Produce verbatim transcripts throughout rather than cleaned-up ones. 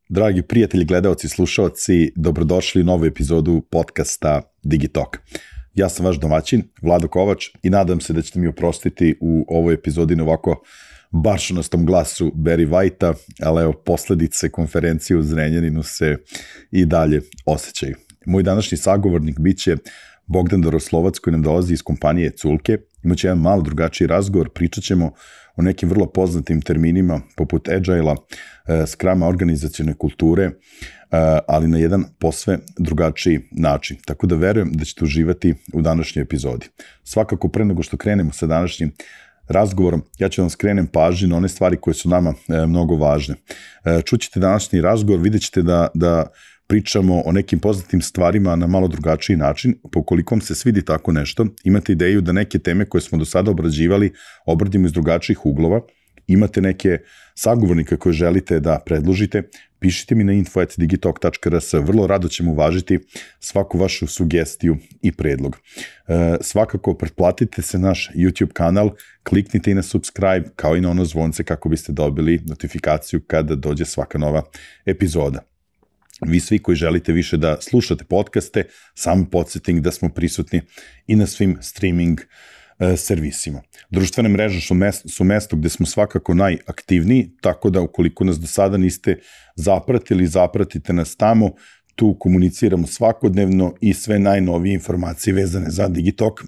Dragi prijatelji, gledaoci, slušaoci, dobrodošli u novu epizodu podcasta Digitalk. Ja sam vaš domaćin, Vlado Kovač, i nadam se da ćete mi oprostiti u ovoj epizodi na ovako baršunastom glasu Barry Whitea, ali evo, posledice konferencije u Zrenjaninu se i dalje osjećaju. Moj današnji sagovornik bit će Bogdan Doroslovac, koji nam dolazi iz kompanije Culke. Imaće jedan malo drugačiji razgovor, pričat ćemo o nekim vrlo poznatim terminima poput Agile-a, Scruma, organizacione kulture, ali na jedan posve drugačiji način. Tako da verujem da ćete uživati u današnjoj epizodi. Svakako, pre nego što krenemo sa današnjim razgovorom, ja ću vam skrenem pažnju na one stvari koje su nama mnogo važne. Čućete današnji razgovor, vidjet ćete da, da pričamo o nekim poznatim stvarima na malo drugačiji način. Pokoliko vam se svidi tako nešto, imate ideju da neke teme koje smo do sada obrađivali obradimo iz drugačijih uglova, imate neke sagovornike koje želite da predložite, pišite mi na info at digitalk dot r s, vrlo rado ćemo uvažiti svaku vašu sugestiju i predlog. E, svakako pretplatite se naš YouTube kanal, kliknite i na subscribe, kao i na ono zvonce kako biste dobili notifikaciju kada dođe svaka nova epizoda. Vi svi koji želite više da slušate podcaste, samo podsjetim da smo prisutni i na svim streaming e, servisima. Društvene mreže su mesto, su mesto gde smo svakako najaktivniji, tako da ukoliko nas do sada niste zapratili, zapratite nas tamo, tu komuniciramo svakodnevno i sve najnovije informacije vezane za Digitalk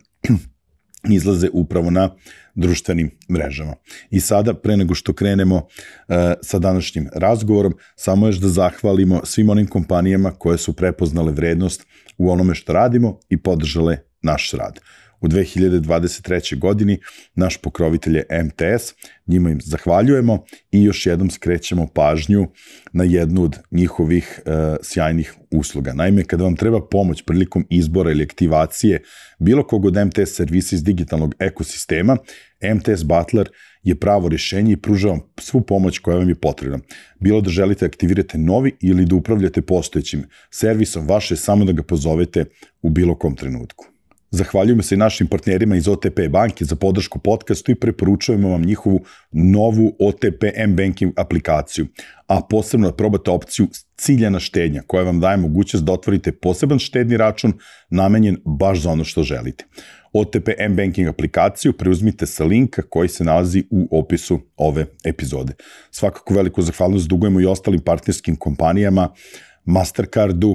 izlaze upravo na društvenim mrežama. I sada, pre nego što krenemo uh, sa današnjim razgovorom, samo još da zahvalimo svim onim kompanijama koje su prepoznale vrednost u onome što radimo i podržale naš rad. U dve hiljade dvadeset trećoj. godini naš pokrovitelj je M T S, njima im zahvaljujemo i još jednom skrećemo pažnju na jednu od njihovih uh, sjajnih usluga. Naime, kada vam treba pomoć prilikom izbora ili aktivacije bilo kog od M T S servisa iz digitalnog ekosistema, M T S Butler je pravo rješenje i pruža vam svu pomoć koja vam je potrebna. Bilo da želite aktivirate novi ili da upravljate postojećim servisom, vaše je samo da ga pozovete u bilo kom trenutku. Zahvaljujemo se i našim partnerima iz O T P banke za podršku podcastu i preporučujemo vam njihovu novu O T P M-Banking aplikaciju, a posebno da probate opciju ciljana štednja koja vam daje mogućnost da otvorite poseban štedni račun namenjen baš za ono što želite. O T P M-Banking aplikaciju preuzmite sa linka koji se nalazi u opisu ove epizode. Svakako veliku zahvalnost dugujemo i ostalim partnerskim kompanijama, Mastercardu,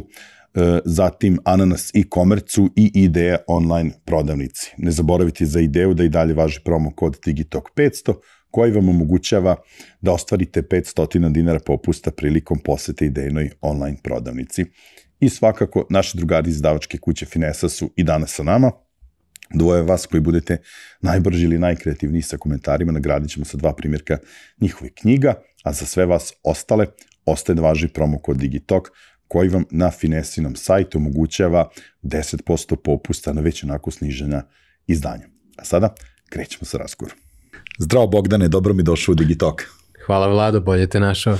zatim Ananas e-commerce-u i Ideja online prodavnici. Ne zaboravite za Ideju da i dalje važi promo kod Digitalk petsto, koji vam omogućava da ostvarite petsto dinara popusta prilikom posete Idejnoj online prodavnici. I svakako, naši drugari iz izdavačke kuće Finesa su i danas sa nama. Dvoje vas koji budete najbrži ili najkreativniji sa komentarima nagradit ćemo sa dva primjerka njihovih knjiga, a za sve vas ostale ostaje da važi promo kod Digitalk, koji vam na Finesinom sajtu omogućava deset posto popusta na već onako snižena izdanja. A sada krećemo sa razgovorom. Zdravo Bogdane, dobro mi došao u Digitalk. Hvala Vlado, bolje te našao.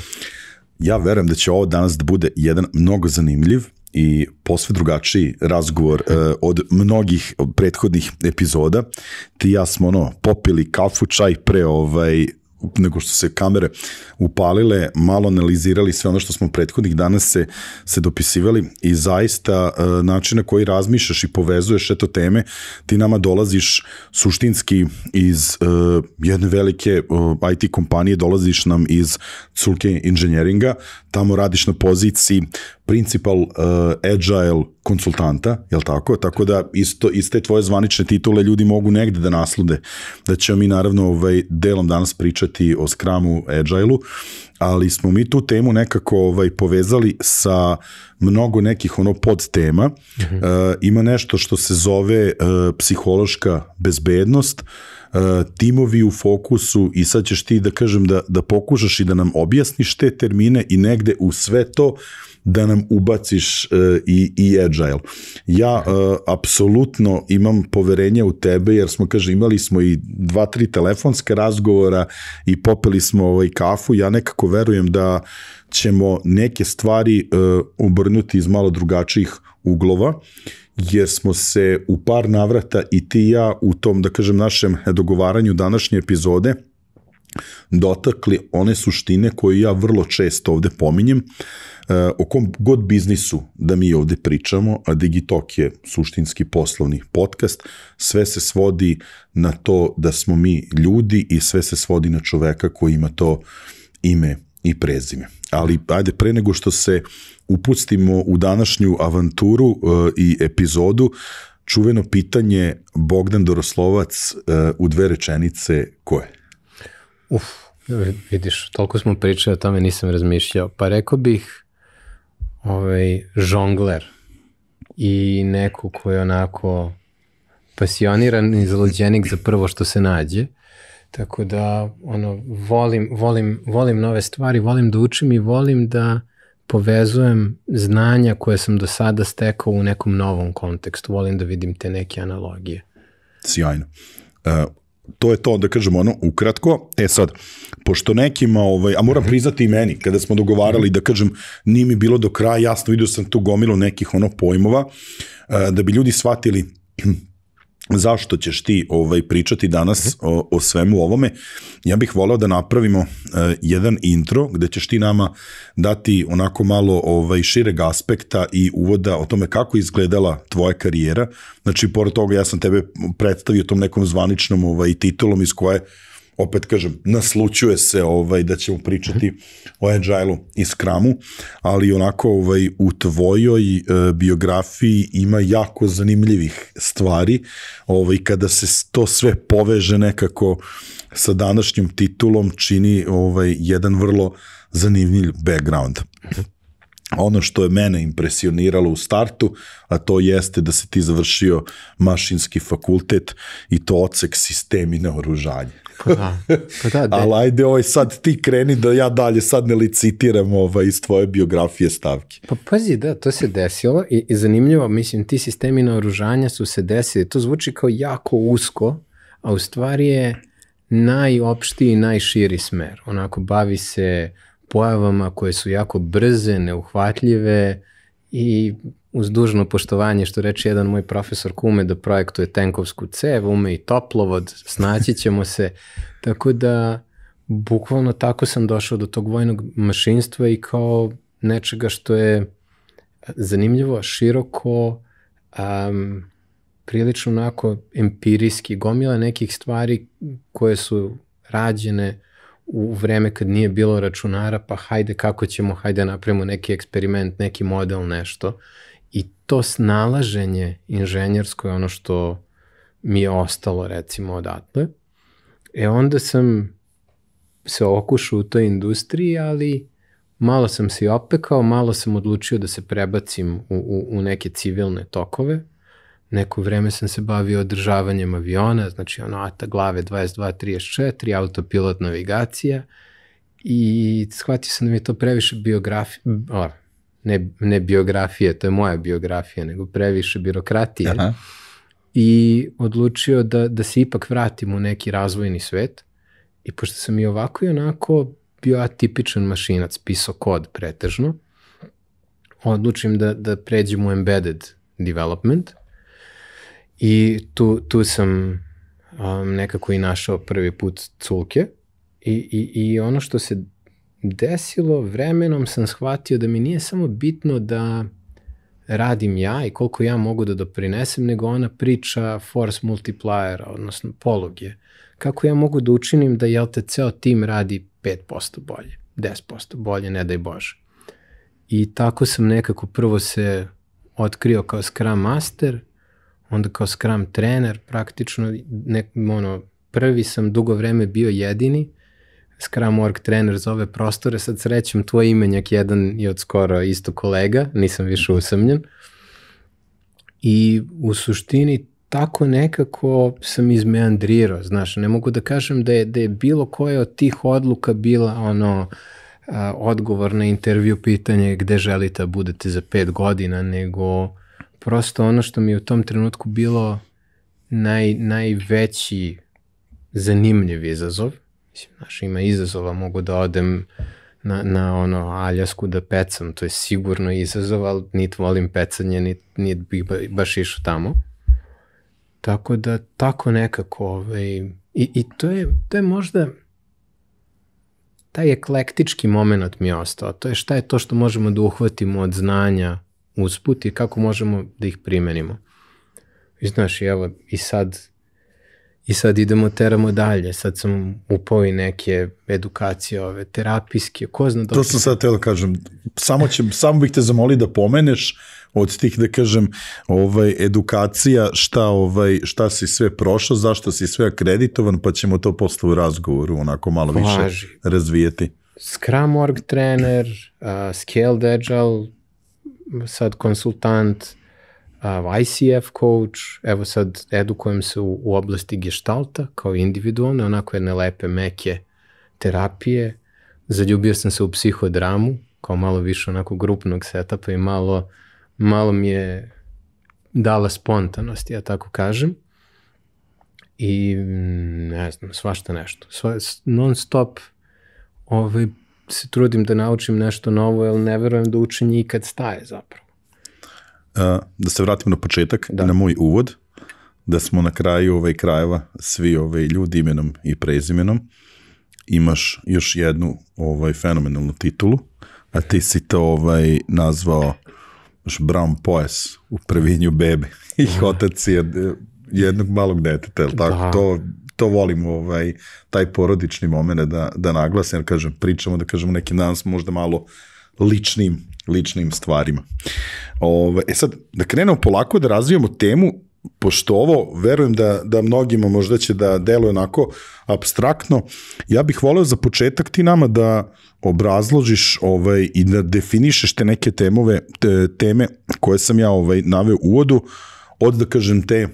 Ja verujem da će ovo danas da bude jedan mnogo zanimljiv i posve drugačiji razgovor uh, od mnogih prethodnih epizoda. Ti i ja smo ono, popili kafu, čaj pre ovaj... nego što se kamere upalile, malo analizirali sve ono što smo prethodnih dana se, se dopisivali i zaista uh, način na koji razmišljaš i povezuješ eto teme, ti nama dolaziš suštinski iz uh, jedne velike uh, I T kompanije, dolaziš nam iz Culke Engineeringa, tamo radiš na poziciji principal uh, agile konsultanta, jel tako? Tako da isto, iste tvoje zvanične titule ljudi mogu negde da naslude, da ćemo mi naravno ovaj, delom danas pričati o Scrumu, Agile-u, ali smo mi tu temu nekako ovaj, povezali sa mnogo nekih ono podtema. Mm-hmm. Uh, ima nešto što se zove uh, psihološka bezbednost, uh, timovi u fokusu i sad ćeš ti da kažem da, da pokušaš i da nam objasniš te termine i negde u sve to da nam ubaciš uh, i, i Agile. Ja uh, apsolutno imam poverenje u tebe jer smo, kaže, imali smo i dva, tri telefonske razgovora i popili smo ovaj kafu. Ja nekako verujem da ćemo neke stvari uh, obrnuti iz malo drugačijih uglova, jer smo se u par navrata i ti i ja u tom, da kažem, našem dogovaranju današnje epizode dotakli one suštine koje ja vrlo često ovde pominjem, o kom god biznisu da mi ovde pričamo, a Digitalk je suštinski poslovni podcast, sve se svodi na to da smo mi ljudi i sve se svodi na čoveka koji ima to ime i prezime. Ali ajde, pre nego što se upustimo u današnju avanturu uh, i epizodu, čuveno pitanje Bogdan Doroslovac uh, u dve rečenice, ko je? Uf, vidiš, toliko smo pričali o tome, nisam razmišljao. Pa rekao bih ovaj, žongler i neko ko je onako pasioniran i zaluđenik za prvo što se nađe. Tako da, ono, volim, volim, volim nove stvari, volim da učim i volim da povezujem znanja koje sam do sada stekao u nekom novom kontekstu. Volim da vidim te neke analogije. Sjajno. Uh, to je to, da kažemo, ono, ukratko. E sad, pošto nekima, ovaj, a moram priznati i meni, kada smo dogovarali, da kažem, nije mi bilo do kraja jasno, vidio sam tu gomilu nekih ono pojmova, uh, da bi ljudi shvatili zašto ćeš ti ovaj, pričati danas o, o svemu ovome, ja bih voleo da napravimo uh, jedan intro gde ćeš ti nama dati onako malo ovaj, šireg aspekta i uvoda o tome kako izgledala tvoja karijera. Znači, pored toga ja sam tebe predstavio tom nekom zvaničnom ovaj, titulom iz koje, opet kažem, naslučuje se ovaj, da ćemo pričati o Agile-u i Scrumu, ali onako ovaj, u tvojoj e, biografiji ima jako zanimljivih stvari, ovaj, kada se to sve poveže nekako sa današnjim titulom, čini ovaj, jedan vrlo zanimljiv background. Ono što je mene impresioniralo u startu, a to jeste da si ti završio mašinski fakultet i to odsek sistemi naoružanja. Pa da, pa da. Ali ajde, ovaj, sad ti kreni da ja dalje sad ne licitiram ovaj, iz tvoje biografije stavke. Pa pazi, da, to se desilo i, i zanimljivo, mislim, ti sistemi naoružanja su se desili, to zvuči kao jako usko, a u stvari je najopštiji i najširi smer. Onako, bavi se pojavama koje su jako brze, neuhvatljive i uz dužno poštovanje, što reče jedan moj profesor ko ume da projektuje tenkovsku cev, ume i toplovod, snaći ćemo se. Tako da, bukvalno tako sam došao do tog vojnog mašinstva i kao nečega što je zanimljivo, široko, um, prilično onako empirijski, gomila nekih stvari koje su rađene u vreme kad nije bilo računara, pa hajde kako ćemo, hajde napravimo neki eksperiment, neki model, nešto. I to snalaženje inženjersko je ono što mi je ostalo, recimo, odatle. E onda sam se okušao u toj industriji, ali malo sam se i opekao, malo sam odlučio da se prebacim u, u, u neke civilne tokove. Neko vreme sam se bavio održavanjem aviona, znači ono A T A glave dvadeset dva trideset četiri, autopilot navigacija i shvatio sam da mi je to previše biografije, ne, ne biografije, to je moja biografija, nego previše birokratije. Aha. I odlučio da, da se ipak vratim u neki razvojni svet i pošto sam i ovako i onako bio atipičan mašinac, pisao kod pretežno, odlučim da, da pređem u embedded development. I tu, tu sam um, nekako i našao prvi put culke I, i, i ono što se desilo vremenom sam shvatio da mi nije samo bitno da radim ja i koliko ja mogu da doprinesem, nego ona priča force multipliera, odnosno poluge. Kako ja mogu da učinim da jel te ceo tim radi pet posto bolje, deset posto bolje, ne daj Bože. I tako sam nekako prvo se otkrio kao Scrum Master, onda kao Scrum trener, praktično ne, ono, prvi sam dugo vreme bio jedini, Scrum org trener za ove prostore, sad srećem tvoj imenjak jedan je od skoro isto kolega, nisam više usamljen. I u suštini tako nekako sam izmeandrirao, znaš, ne mogu da kažem da je, da je bilo koja od tih odluka bila ono, a, odgovor na intervju pitanje gde želite da budete za pet godina, nego prosto ono što mi je u tom trenutku bilo naj, najveći zanimljiv izazov. Mislim, znaš, ima izazova, mogu da odem na, na ono Aljasku da pecam, to je sigurno izazov, ali nit volim pecanje, nit, nit bih baš išao tamo. Tako da, tako nekako, ovaj, i, i to je, to je možda taj eklektički moment mi je ostao. To je šta je to što možemo da uhvatimo od znanja usput i kako možemo da ih primenimo. I znaš, i evo, i sad, i sad idemo, teramo dalje. Sad sam upao i neke edukacije, ove, terapijske, ko zna dok... To sam sad teo da kažem, samo, će, samo bih te zamolio da pomeneš od tih, da kažem, ovaj, edukacija, šta, ovaj, šta si sve prošao, zašto si sve akreditovan, pa ćemo to posle u razgovoru onako malo više Važi. razvijeti. Scrum org trener, uh, Scaled Agile, sad konsultant, uh, I C F coach, evo sad edukujem se u, u oblasti gestalta kao individualne, onako jedne lepe, meke terapije. Zaljubio sam se u psihodramu, kao malo više onako grupnog setapa i malo, malo mi je dala spontanost, ja tako kažem. I ne znam, svašta nešto. Sva, non stop ovaj, se trudim da naučim nešto novo, jer ne verujem da učenje ikad staje zapravo. Uh, da se vratim na početak, da. na moj uvod, da smo na kraju ovaj krajeva svi ovaj ljudi imenom i prezimenom. Imaš još jednu ovaj fenomenalnu titulu, a ti si to ovaj nazvao brown pojas u previnju bebe i otac je jednog malog deteta, je li tako? Da. To, to volimo, ovaj, taj porodični moment da, da naglasim, jer kažem, pričamo, da kažemo nekim danas možda malo ličnim, ličnim stvarima. Ove, e sad, da krenemo polako da razvijamo temu, pošto ovo, verujem da, da mnogima možda će da deluje onako apstraktno, ja bih voleo za početak ti nama da obrazložiš ovaj, i da definišeš te neke temove, te, teme koje sam ja ovaj, naveo u uvodu, od, da kažem, te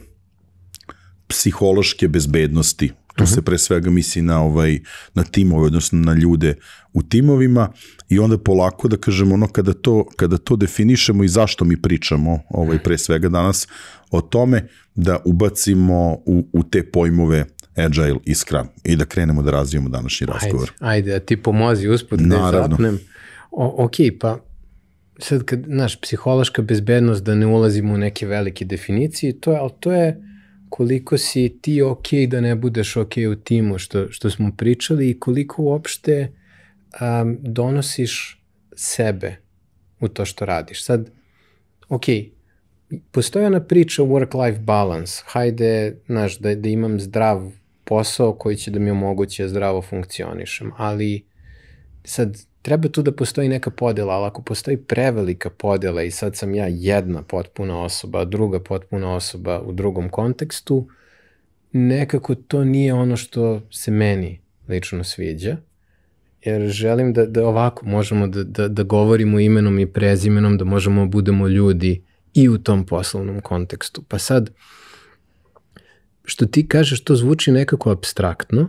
psihološke bezbednosti. Tu uh-huh. se pre svega misli na, ovaj, na timove, odnosno na ljude u timovima i onda polako da kažemo ono kada to, kada to definišemo i zašto mi pričamo ovaj, pre svega danas o tome da ubacimo u, u te pojmove Agile i Scrum i da krenemo da razvijemo današnji razgovor. Ajde, ajde, ti pomozi usput da zapnem. O, ok, pa sad kad, znaš, psihološka bezbednost, da ne ulazimo u neke velike definicije, to je, ali to je koliko si ti ok da ne budeš ok u timu, što, što smo pričali, i koliko uopšte um, donosiš sebe u to što radiš. Sad, ok, postoji ona priča work-life balance, hajde, znaš, da, da imam zdrav posao koji će da mi omogući da zdravo funkcionišem, ali sad treba tu da postoji neka podela, ali ako postoji prevelika podela i sad sam ja jedna potpuna osoba, a druga potpuna osoba u drugom kontekstu, nekako to nije ono što se meni lično sviđa, jer želim da, da ovako možemo da, da, da govorimo imenom i prezimenom, da možemo budemo ljudi i u tom poslovnom kontekstu. Pa sad, što ti kažeš, to zvuči nekako apstraktno,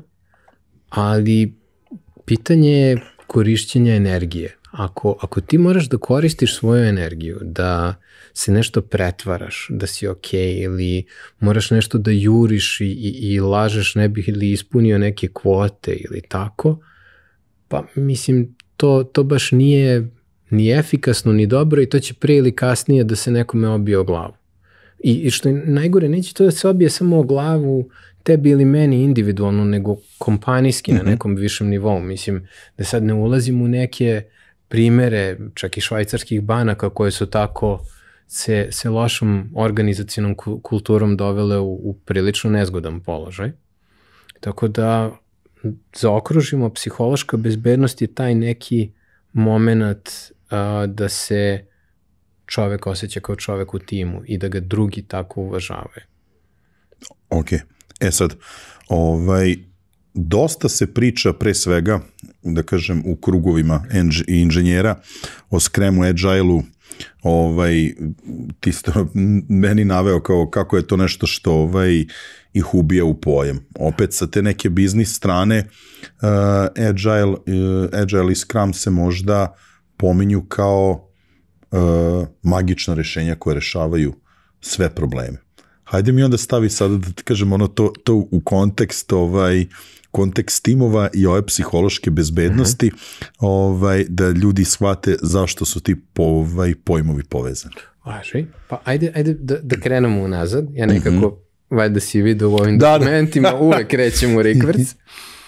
ali pitanje je korišćenja energije. Ako, ako ti moraš da koristiš svoju energiju, da se nešto pretvaraš, da si ok, ili moraš nešto da juriš i, i, i lažeš ne bih ili ispunio neke kvote ili tako, pa mislim, to, to baš nije ni efikasno, ni dobro i to će prije ili kasnije da se nekome obije o glavu. I, i što je najgore, neće to da se obije samo o glavu tebi ili meni individualno, nego kompanijski mm-hmm. na nekom višem nivou. Mislim, da sad ne ulazim u neke primere, čak i švajcarskih banaka koje su tako se, se lošom organizacijnom kulturom dovele u, u prilično nezgodan položaj. Tako da zaokružimo, psihološka bezbednost je taj neki moment uh, da se čovek osjeća kao čovek u timu i da ga drugi tako uvažavaju. Ok. E sad, ovaj, dosta se priča pre svega, da kažem, u krugovima enž, i inženjera o Scrumu, Agile-u, ovaj, ti ste meni naveo kao kako je to nešto što ovaj, ih ubija u pojam. Opet sa te neke biznis strane uh, Agile, uh, Agile i Scrum se možda pominju kao uh, magična rešenja koje rešavaju sve probleme. Hajde mi onda stavi sada da ti kažem ono to, to u kontekst ovaj, kontekst timova i ove psihološke bezbednosti, uh-huh. ovaj, da ljudi shvate zašto su ti po, ovaj, pojmovi povezani. Važi. Pa ajde, ajde da, da krenemo unazad. Ja nekako, uh-huh. valjda si vidio u ovim da, dokumentima, da. uvek krećem u rikvrc.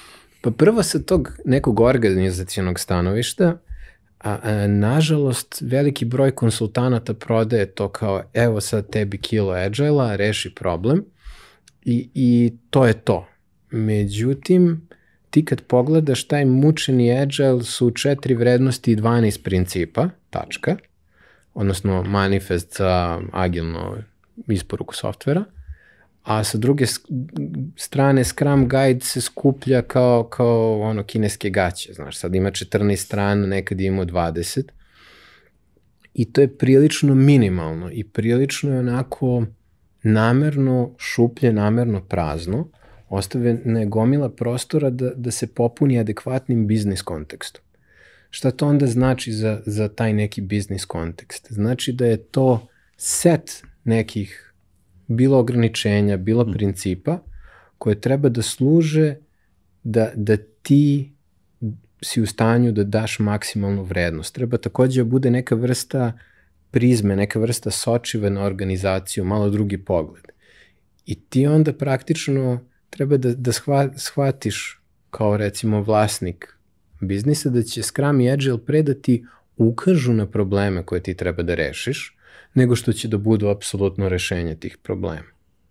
Pa prvo sa tog nekog organizacionog stanovišta, a, a nažalost veliki broj konsultanata prodaje to kao evo sad tebi kilo agile-a, reši problem i, i to je to. Međutim, ti kad pogledaš taj mučeni agile su četiri vrednosti i dvanaest principa, tačka, odnosno manifest za agilno isporuku softvera, a sa druge strane Scrum Guide se skuplja kao, kao ono kineske gaće, znaš, sad ima četrnaest strana, nekad je imao dvadeset i to je prilično minimalno i prilično je onako namerno šuplje, namerno prazno, ostavljena je gomila prostora da, da se popuni adekvatnim biznis kontekstom. Šta to onda znači za, za taj neki biznis kontekst? Znači da je to set nekih bilo ograničenja, bilo principa koje treba da služe da, da ti si u stanju da daš maksimalnu vrednost. Treba takođe da bude neka vrsta prizme, neka vrsta sočive na organizaciju, malo drugi pogled. I ti onda praktično treba da, da shvatiš kao recimo vlasnik biznisa da će Scrum i Agile pre da ti ukažu na probleme koje ti treba da rešiš, nego što će da budu apsolutno rešenje tih problema.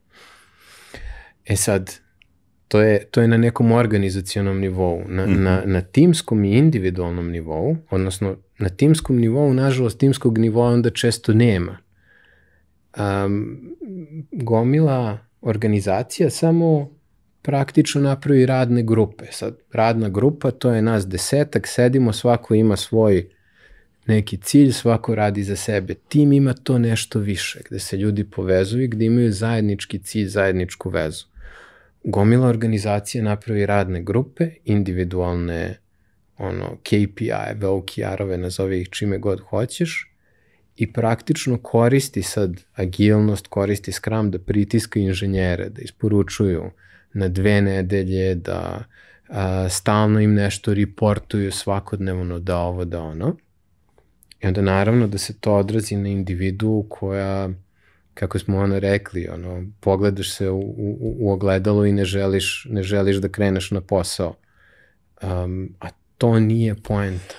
E sad, to je, to je na nekom organizacionom nivou. Na, mm-hmm. na, na timskom i individualnom nivou, odnosno na timskom nivou, nažalost, timskog nivoa onda često nema. Um, gomila organizacija samo praktično napravi radne grupe. Sad, radna grupa, to je nas desetak, sedimo, svako ima svoj neki cilj, svako radi za sebe. Tim ima to nešto više, gde se ljudi povezuju, gde imaju zajednički cilj, zajedničku vezu. Gomila organizacija napravi radne grupe, individualne ono, K P I-eve, O K R-ove, nazove ih čime god hoćeš, i praktično koristi sad agilnost, koristi Scrum da pritiska inženjere, da isporučuju na dve nedelje, da a, stalno im nešto reportuju svakodnevno, da ovo, da ono. I onda naravno da se to odrazi na individu koja, kako smo ono rekli, ono, pogledaš se u, u, u ogledalo i ne želiš, ne želiš da kreneš na posao. Um, a to nije poenta.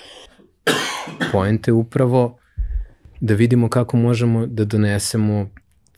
Poenta je upravo da vidimo kako možemo da donesemo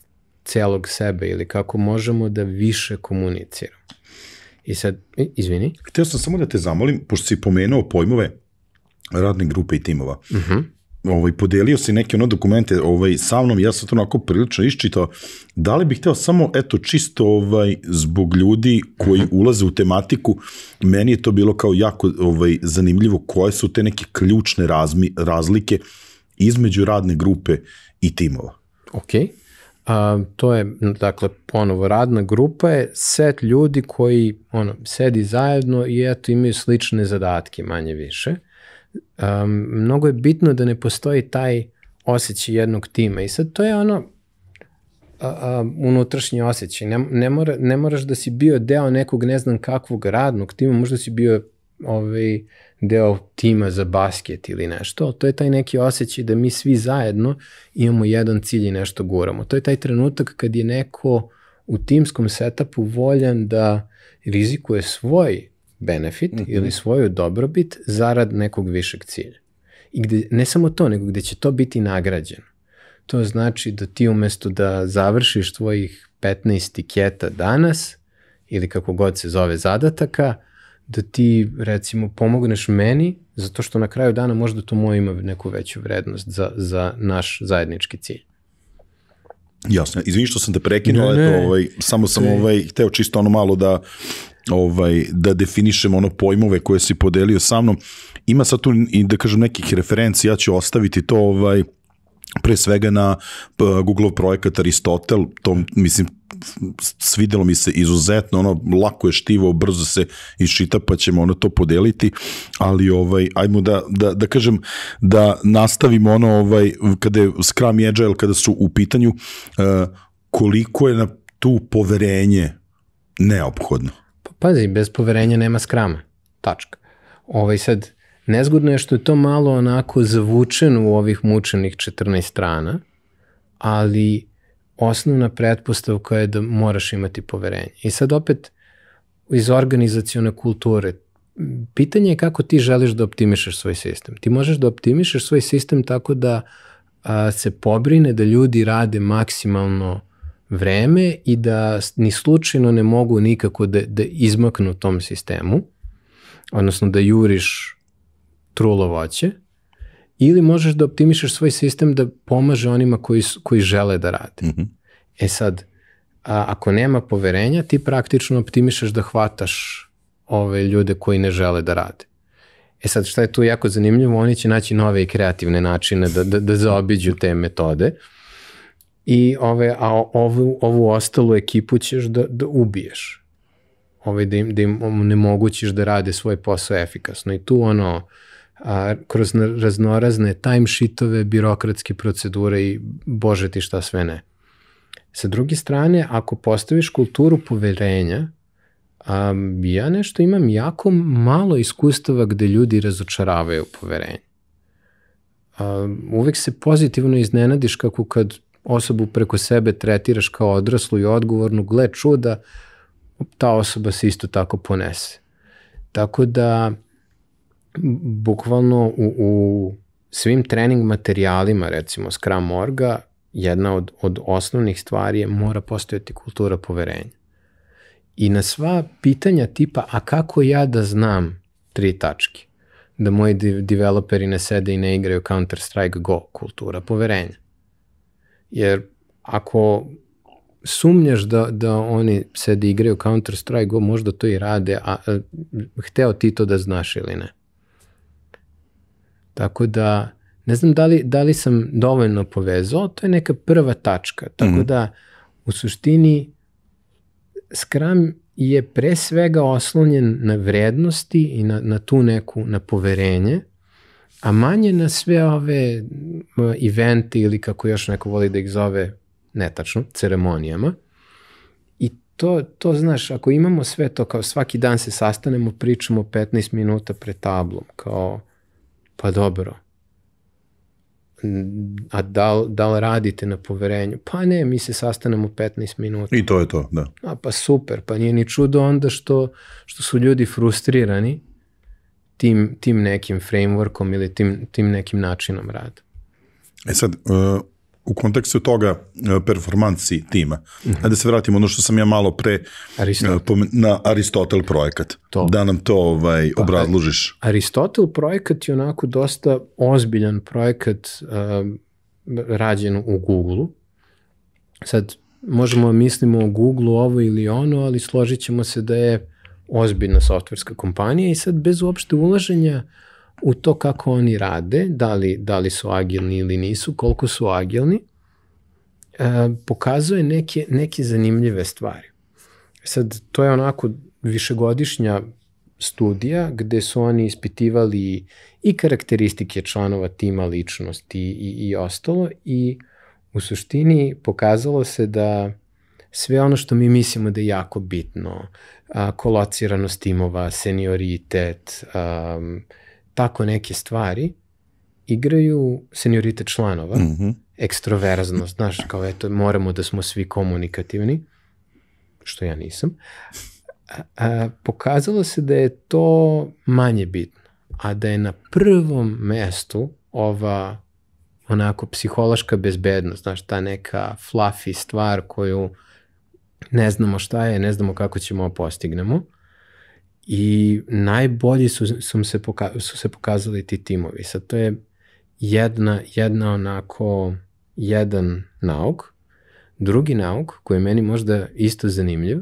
celog sebe ili kako možemo da više komuniciramo. I sad, izvini. Htio sam samo da te zamolim, pošto si pomenuo pojmove radne grupe i timova. Uh-huh. Ovaj, podelio si neke ono dokumente ovaj, sa mnom, ja sam to onako prilično iščitao. Da li bih hteo samo, eto, čisto ovaj, zbog ljudi koji uh-huh. ulaze u tematiku, meni je to bilo kao jako ovaj, zanimljivo koje su te neke ključne razmi, razlike između radne grupe i timova. Ok. A, to je, dakle, ponovo, radna grupa je set ljudi koji ono, sedi zajedno i eto imaju slične zadatke, manje više. Um, mnogo je bitno da ne postoji taj osjećaj jednog tima i sad to je ono a, a, unutrašnji osjećaj. Ne, ne, mora, ne moraš da si bio deo nekog ne znam kakvog radnog tima, možda si bio ovaj, deo tima za basket ili nešto, to je taj neki osjećaj da mi svi zajedno imamo jedan cilj i nešto guramo. To je taj trenutak kad je neko u timskom setupu voljan da rizikuje svoj benefit mm-hmm. ili svoju dobrobit zarad nekog višeg cilja. I gde, ne samo to, nego gde će to biti nagrađeno. To znači da ti umesto da završiš tvojih petnaest tiketa danas, ili kako god se zove zadataka, da ti recimo pomogneš meni, zato što na kraju dana možda to moje ima neku veću vrednost za, za naš zajednički cilj. Jasno, izvini što sam te prekinuo, ne, ne. Ovaj, samo sam ovaj, hteo čisto ono malo da ovaj, da definišem ono pojmove koje si podelio sa mnom. Ima sad tu i da kažem nekih referenci, ja ću ostaviti to ovaj, pre svega na Google projekat Aristotel, to mislim svidelo mi se izuzetno, ono lako je štivo, brzo se iščita pa ćemo ono to podeliti, ali ovaj ajmo da, da, da kažem da nastavimo ono ovaj kada je Scrum i Agile kada su u pitanju uh, koliko je na tu poverenje neophodno. Pa, pazi, bez poverenja nema Scruma. Tačka. Ovaj sad nezgodno je što je to malo onako zavučeno u ovih mučenih četrnaest strana, ali osnovna pretpostavka je da moraš imati poverenje. I sad opet iz organizacione kulture pitanje je kako ti želiš da optimišeš svoj sistem. Ti možeš da optimišeš svoj sistem tako da a, se pobrine da ljudi rade maksimalno vreme i da ni slučajno ne mogu nikako da, da izmaknu tom sistemu, odnosno da juriš trulo voće, ili možeš da optimišeš svoj sistem da pomaže onima koji, koji žele da rade. Mm-hmm. E sad, a, ako nema poverenja, ti praktično optimišeš da hvataš ove ljude koji ne žele da rade. E sad, šta je tu jako zanimljivo, oni će naći nove i kreativne načine da, da, da zaobiđu te metode i ove, a ovu, ovu ostalu ekipu ćeš da, da ubiješ. Ove, da, im, da im onemogućiš da rade svoj posao efikasno. I tu ono, a, kroz raznorazne timesheetove, birokratske procedure i bože ti šta sve ne. Sa druge strane, ako postaviš kulturu poverenja, Um, ja nešto imam jako malo iskustava gde ljudi razočaravaju poverenje. Um, uvek se pozitivno iznenadiš kako kad osobu preko sebe tretiraš kao odraslu i odgovornu, gle čuda, ta osoba se isto tako ponese. Tako da, bukvalno u, u svim trening materijalima, recimo Scrum Orga, jedna od, od osnovnih stvari je mora postojati kultura poverenja. I na sva pitanja tipa, a kako ja da znam tri tačke? Da moji developeri ne sede i ne igraju Counter-Strike Go, kultura poverenja. Jer ako sumnjaš da, da oni sede i igraju Counter-Strike Go, možda to i rade, a, a hteo ti to da znaš ili ne. Tako da, ne znam da li, da li sam dovoljno povezao, to je neka prva tačka. Tako mm-hmm. da, u suštini, Scrum je pre svega oslonjen na vrednosti i na, na tu neku, na poverenje, a manje na sve ove evente ili kako još neko voli da ih zove, netačno, ceremonijama. I to, to znaš, ako imamo sve to, kao svaki dan se sastanemo, pričamo petnaest minuta pred tablom, kao, pa dobro, a da li, da li radite na poverenju? Pa ne, mi se sastanemo petnaest minuta. I to je to, da. A pa super, pa nije ni čudo onda što, što su ljudi frustrirani tim, tim nekim frameworkom ili tim, tim nekim načinom rada. E sad, uh, u kontekstu toga uh, performansi tima, mm-hmm. ajde se vratimo ono što sam ja malo pre Aristotel. Uh, na Aristotel projekat. To. Da nam to ovaj, pa, obrazložiš. Aristotel projekat je onako dosta ozbiljan projekat uh, rađen u Google-u. Sad, možemo mislimo o Google-u ovo ili ono, ali složit ćemo se da je ozbiljna softverska kompanija i sad bez uopšte ulaženja u to kako oni rade, da li, da li su agilni ili nisu, koliko su agilni, e, pokazuje neke, neke zanimljive stvari. Sad, to je onako višegodišnja studija gde su oni ispitivali i karakteristike članova tima, ličnosti i, i, i ostalo i u suštini pokazalo se da sve ono što mi mislimo da je jako bitno, a, kolociranost timova, senioritet, a, tako neke stvari, igraju senioritet članova, mm-hmm. ekstroverznost, znaš, kao eto, moramo da smo svi komunikativni, što ja nisam, a, a, pokazalo se da je to manje bitno, a da je na prvom mestu ova onako psihološka bezbednost, znaš, ta neka fluffy stvar koju ne znamo šta je, ne znamo kako ćemo postignemo. I najbolji su, su, se poka su se pokazali ti timovi. Sad to je jedna, jedna onako, jedan nauk. Drugi nauk, koji je meni možda isto zanimljiv,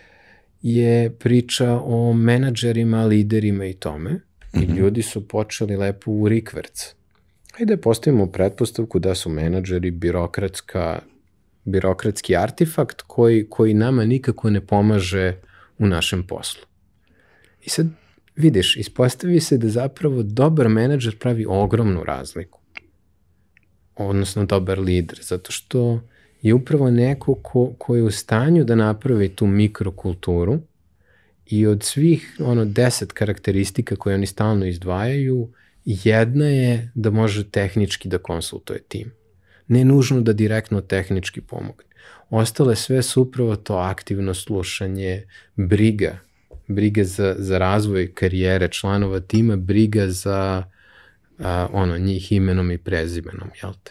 je priča o menadžerima, liderima i tome. Mm-hmm. I ljudi su počeli lepo u rikverc. Hajde postavimo pretpostavku da su menadžeri birokratska, birokratski artefakt koji, koji nama nikako ne pomaže u našem poslu. I sad vidiš, ispostavi se da zapravo dobar menadžer pravi ogromnu razliku. Odnosno dobar lider, zato što je upravo neko ko, ko je u stanju da napravi tu mikrokulturu i od svih ono deset karakteristika koje oni stalno izdvajaju, jedna je da može tehnički da konsultuje tim. Ne nužno da direktno tehnički pomogne. Ostale sve su upravo to aktivno slušanje, briga, briga za, za razvoj karijere članova tima, briga za a, ono, njih imenom i prezimenom, jel te?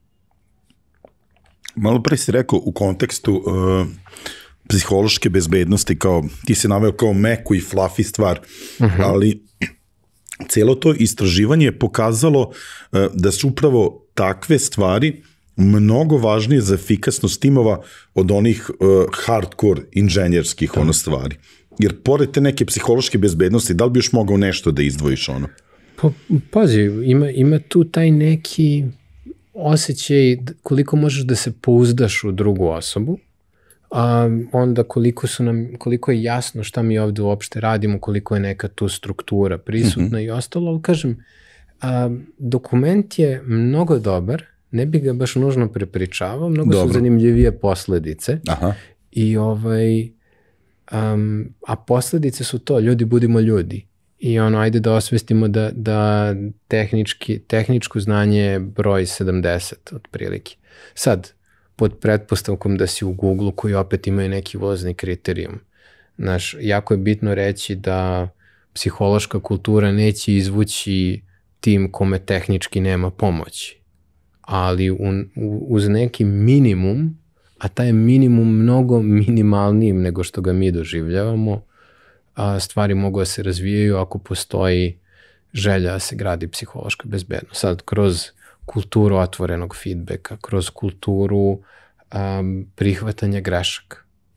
Malo pre si rekao u kontekstu uh, psihološke bezbednosti, kao, ti si naveo kao meku i fluffy stvar, uh-huh. ali cijelo to istraživanje je pokazalo uh, da su upravo takve stvari mnogo važnije za efikasnost timova od onih uh, hardcore inženjerskih ono stvari. Jer pored te neke psihološke bezbednosti, da li bi još mogao nešto da izdvojiš ono? Pa, pazi, ima, ima tu taj neki osjećaj koliko možeš da se pouzdaš u drugu osobu, a onda koliko, su nam, koliko je jasno šta mi ovde uopšte radimo, koliko je neka tu struktura prisutna mm-hmm. i ostalo, ali kažem, a, dokument je mnogo dobar, ne bi ga baš nužno prepričavao, mnogo Dobro. su zanimljivije posledice. Aha. I ovaj, um, a posledice su to, ljudi budimo ljudi. I ono, ajde da osvestimo da, da tehnički, tehničko znanje je broj sedamdeset otprilike. Sad, pod pretpostavkom da si u Google koji opet imaju neki vozni kriterijum. Znaš, jako je bitno reći da psihološka kultura neće izvući tim kome tehnički nema pomoći. Ali u, u, uz neki minimum, a taj je minimum mnogo minimalnijim nego što ga mi doživljavamo, a stvari mogu da se razvijaju ako postoji želja da se gradi psihološka bezbednost. Sad, kroz kulturu otvorenog feedbacka, kroz kulturu um, prihvatanja grešaka.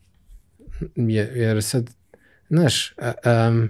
Jer, jer sad, znaš, um,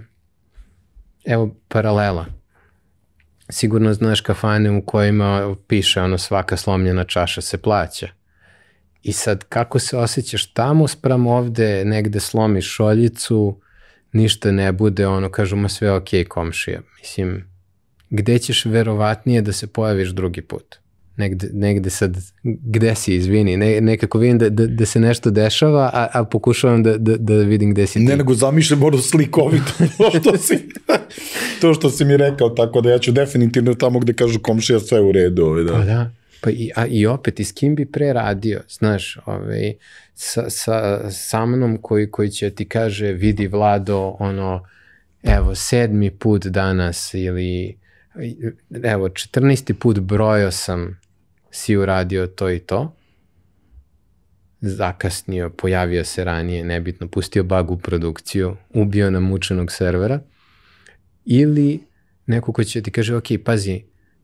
evo paralela. Sigurno znaš kafane u kojima piše ono svaka slomljena čaša se plaća. I sad kako se osjećaš tamo spram ovde, negde slomiš šoljicu, ništa ne bude, ono kažu ma sve ok komšija. Mislim, gde ćeš verovatnije da se pojaviš drugi put? Negde, negde sad, gde si, izvini, ne, nekako vidim da, da, da se nešto dešava, a, a pokušavam da, da, da vidim gde si ti. Ne, nego zamišljam ono slikovito to što si, to što si mi rekao, tako da ja ću definitivno tamo gde kažu komšija sve u redu. Da. Pa da, pa i, a, i opet, i s kim bi pre radio, znaš, ovaj, sa, sa, sa mnom koji, koji će ti kaže, vidi Vlado, ono, evo, sedmi put danas ili evo, četrnaesti put brojao sam si uradio to i to, zakasnio, pojavio se ranije, nebitno, pustio bug u produkciju, ubio nam mučenog servera, ili neko ko će ti kaže, ok, pazi,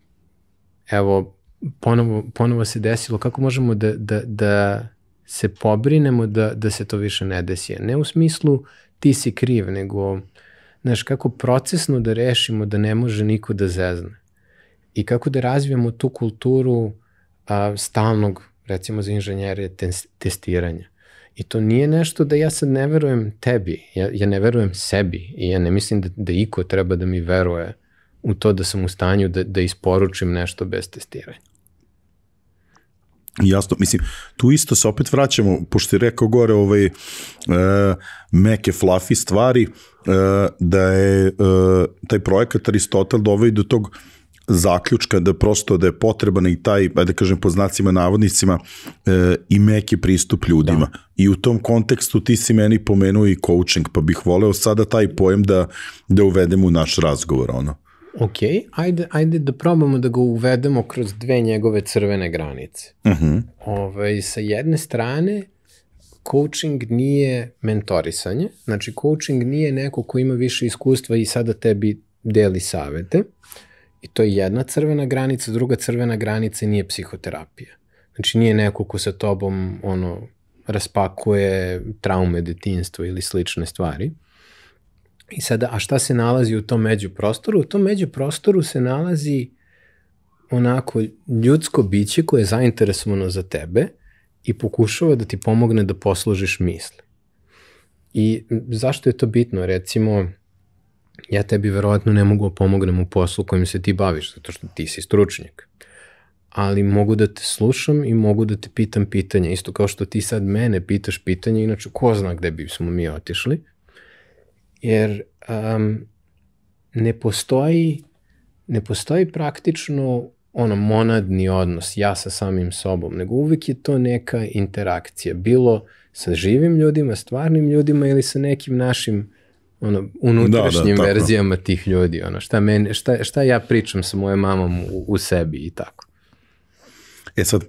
evo, ponovo, ponovo se desilo, kako možemo da, da, da se pobrinemo da, da se to više ne desi. Ne u smislu ti si kriv, nego, znaš, kako procesno da rešimo da ne može niko da zezne. I kako da razvijemo tu kulturu a, stalnog, recimo za inženjere, testiranja. I to nije nešto da ja sad ne verujem tebi, ja, ja ne verujem sebi i ja ne mislim da, da iko treba da mi veruje u to da sam u stanju da, da isporučim nešto bez testiranja. Jasno, mislim, tu isto se opet vraćamo, pošto je rekao gore ovaj, uh, meke, fluffy stvari, uh, da je uh, taj projekat Aristotel doveo do tog zaključka da prosto da je potreban i taj, da kažem po znacima navodnicima, uh, i meki pristup ljudima. Da. I u tom kontekstu ti si meni pomenuo i coaching, pa bih voleo sada taj pojem da, da uvedemo u naš razgovor, ono. Ok, ajde, ajde da probamo da ga uvedemo kroz dve njegove crvene granice. Uh-huh. Ove, sa jedne strane, coaching nije mentorisanje, znači coaching nije neko ko ima više iskustva i sada tebi deli savete, i to je jedna crvena granica, druga crvena granica nije psihoterapija. Znači nije neko ko sa tobom ono, raspakuje traume detinjstva ili slične stvari. I sada, a šta se nalazi u tom međuprostoru? U tom međuprostoru se nalazi onako ljudsko biće koje je zainteresovano za tebe i pokušava da ti pomogne da posložiš misli. I zašto je to bitno? Recimo, ja tebi verovatno ne mogu pomognem u poslu kojim se ti baviš, zato što ti si stručnjak. Ali mogu da te slušam i mogu da te pitam pitanja. Isto kao što ti sad mene pitaš pitanja, inače ko zna gde bismo mi otišli. Jer um, ne postoji, ne postoji praktično ono monadni odnos, ja sa samim sobom, nego uvijek je to neka interakcija, bilo sa živim ljudima, stvarnim ljudima ili sa nekim našim ono, unutrašnjim da, da, verzijama tih ljudi, ono, šta, meni, šta, šta ja pričam sa mojom mamom u, u sebi i tako. E sad,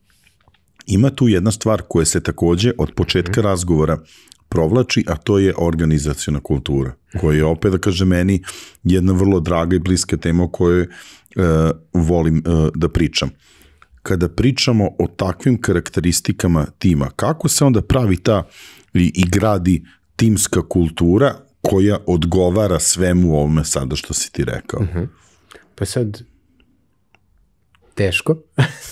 ima tu jedna stvar koja se takođe od početka mm. razgovora provlači, a to je organizaciona kultura, koja je opet, da kaže meni, jedna vrlo draga i bliska tema o kojoj uh, volim uh, da pričam. Kada pričamo o takvim karakteristikama tima, kako se onda pravi ta i, i gradi timska kultura koja odgovara svemu ovome sada što si ti rekao? Uh-huh. Pa sad, teško,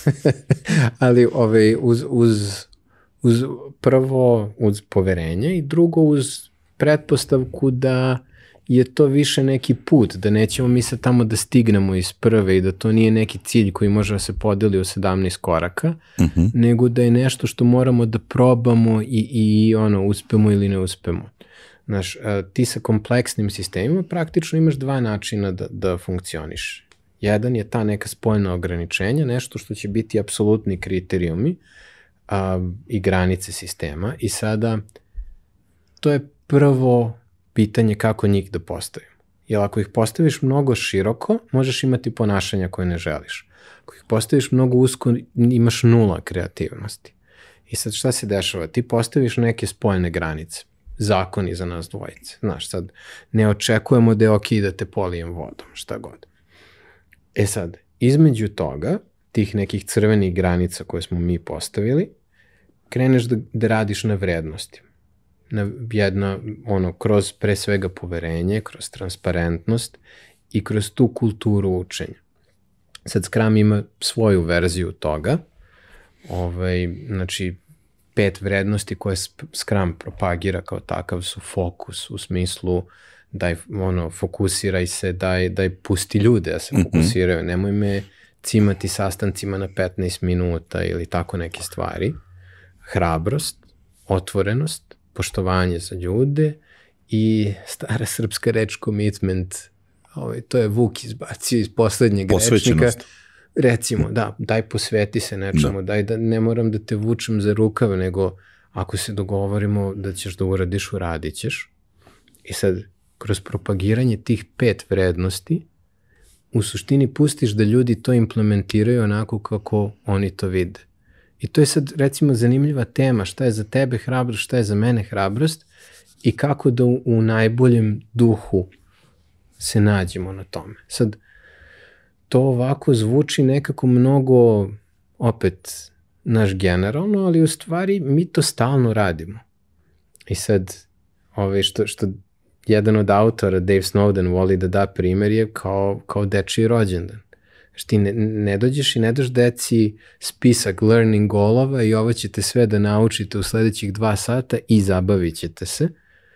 ali ovaj, uz, uz, uz prvo uz poverenje i drugo uz pretpostavku da je to više neki put, da nećemo mi sad tamo da stignemo iz prve i da to nije neki cilj koji može da se podeli u sedamnaest koraka, uh-huh. nego da je nešto što moramo da probamo i, i ono, uspemo ili ne uspemo. Znaš, ti sa kompleksnim sistemima praktično imaš dva načina da, da funkcioniš. Jedan je ta neka spoljna ograničenja, nešto što će biti apsolutni kriterijumi a, i granice sistema i sada to je prvo pitanje kako njih da postavimo. Jer ako ih postaviš mnogo široko, možeš imati ponašanja koje ne želiš. Ako ih postaviš mnogo usko, imaš nula kreativnosti. I sad šta se dešava? Ti postaviš neke spoljne granice. Zakoni za nas dvojice. Znaš, sad ne očekujemo da je ok da te polijem vodom, šta god. E sad, između toga, tih nekih crvenih granica koje smo mi postavili, kreneš da, da radiš na vrednosti. Na jedna, ono, kroz pre svega poverenje, kroz transparentnost i kroz tu kulturu učenja. Sad Scrum ima svoju verziju toga, ovaj, znači, pet vrednosti koje Scrum propagira kao takav su fokus, u smislu daj, ono, fokusiraj se, daj, daj pusti ljude da se mm-hmm. fokusiraju, nemoj me cimati sastancima na petnaest minuta ili tako neke stvari. Hrabrost, otvorenost, poštovanje za ljude i stara srpska reč commitment, ovaj, to je Vuk izbacio iz poslednjeg rečnika. Recimo, da, daj posveti se nečemu, da. daj da ne moram da te vučem za rukav, nego ako se dogovorimo da ćeš da uradiš, uradit ćeš. I sad, kroz propagiranje tih pet vrednosti, u suštini pustiš da ljudi to implementiraju onako kako oni to vide. I to je sad, recimo, zanimljiva tema, šta je za tebe hrabrost, šta je za mene hrabrost i kako da u, u najboljem duhu se nađemo na tome. Sad, to ovako zvuči nekako mnogo, opet, naš generalno, ali u stvari mi to stalno radimo. I sad, ovaj, što, što jedan od autora, Dave Snowden, voli da da primer je kao, kao dečiji rođendan. Znači ti ne, ne dođeš i ne daš deci spisak learning goalova i ovo ćete sve da naučite u sledećih dva sata i zabavit ćete se,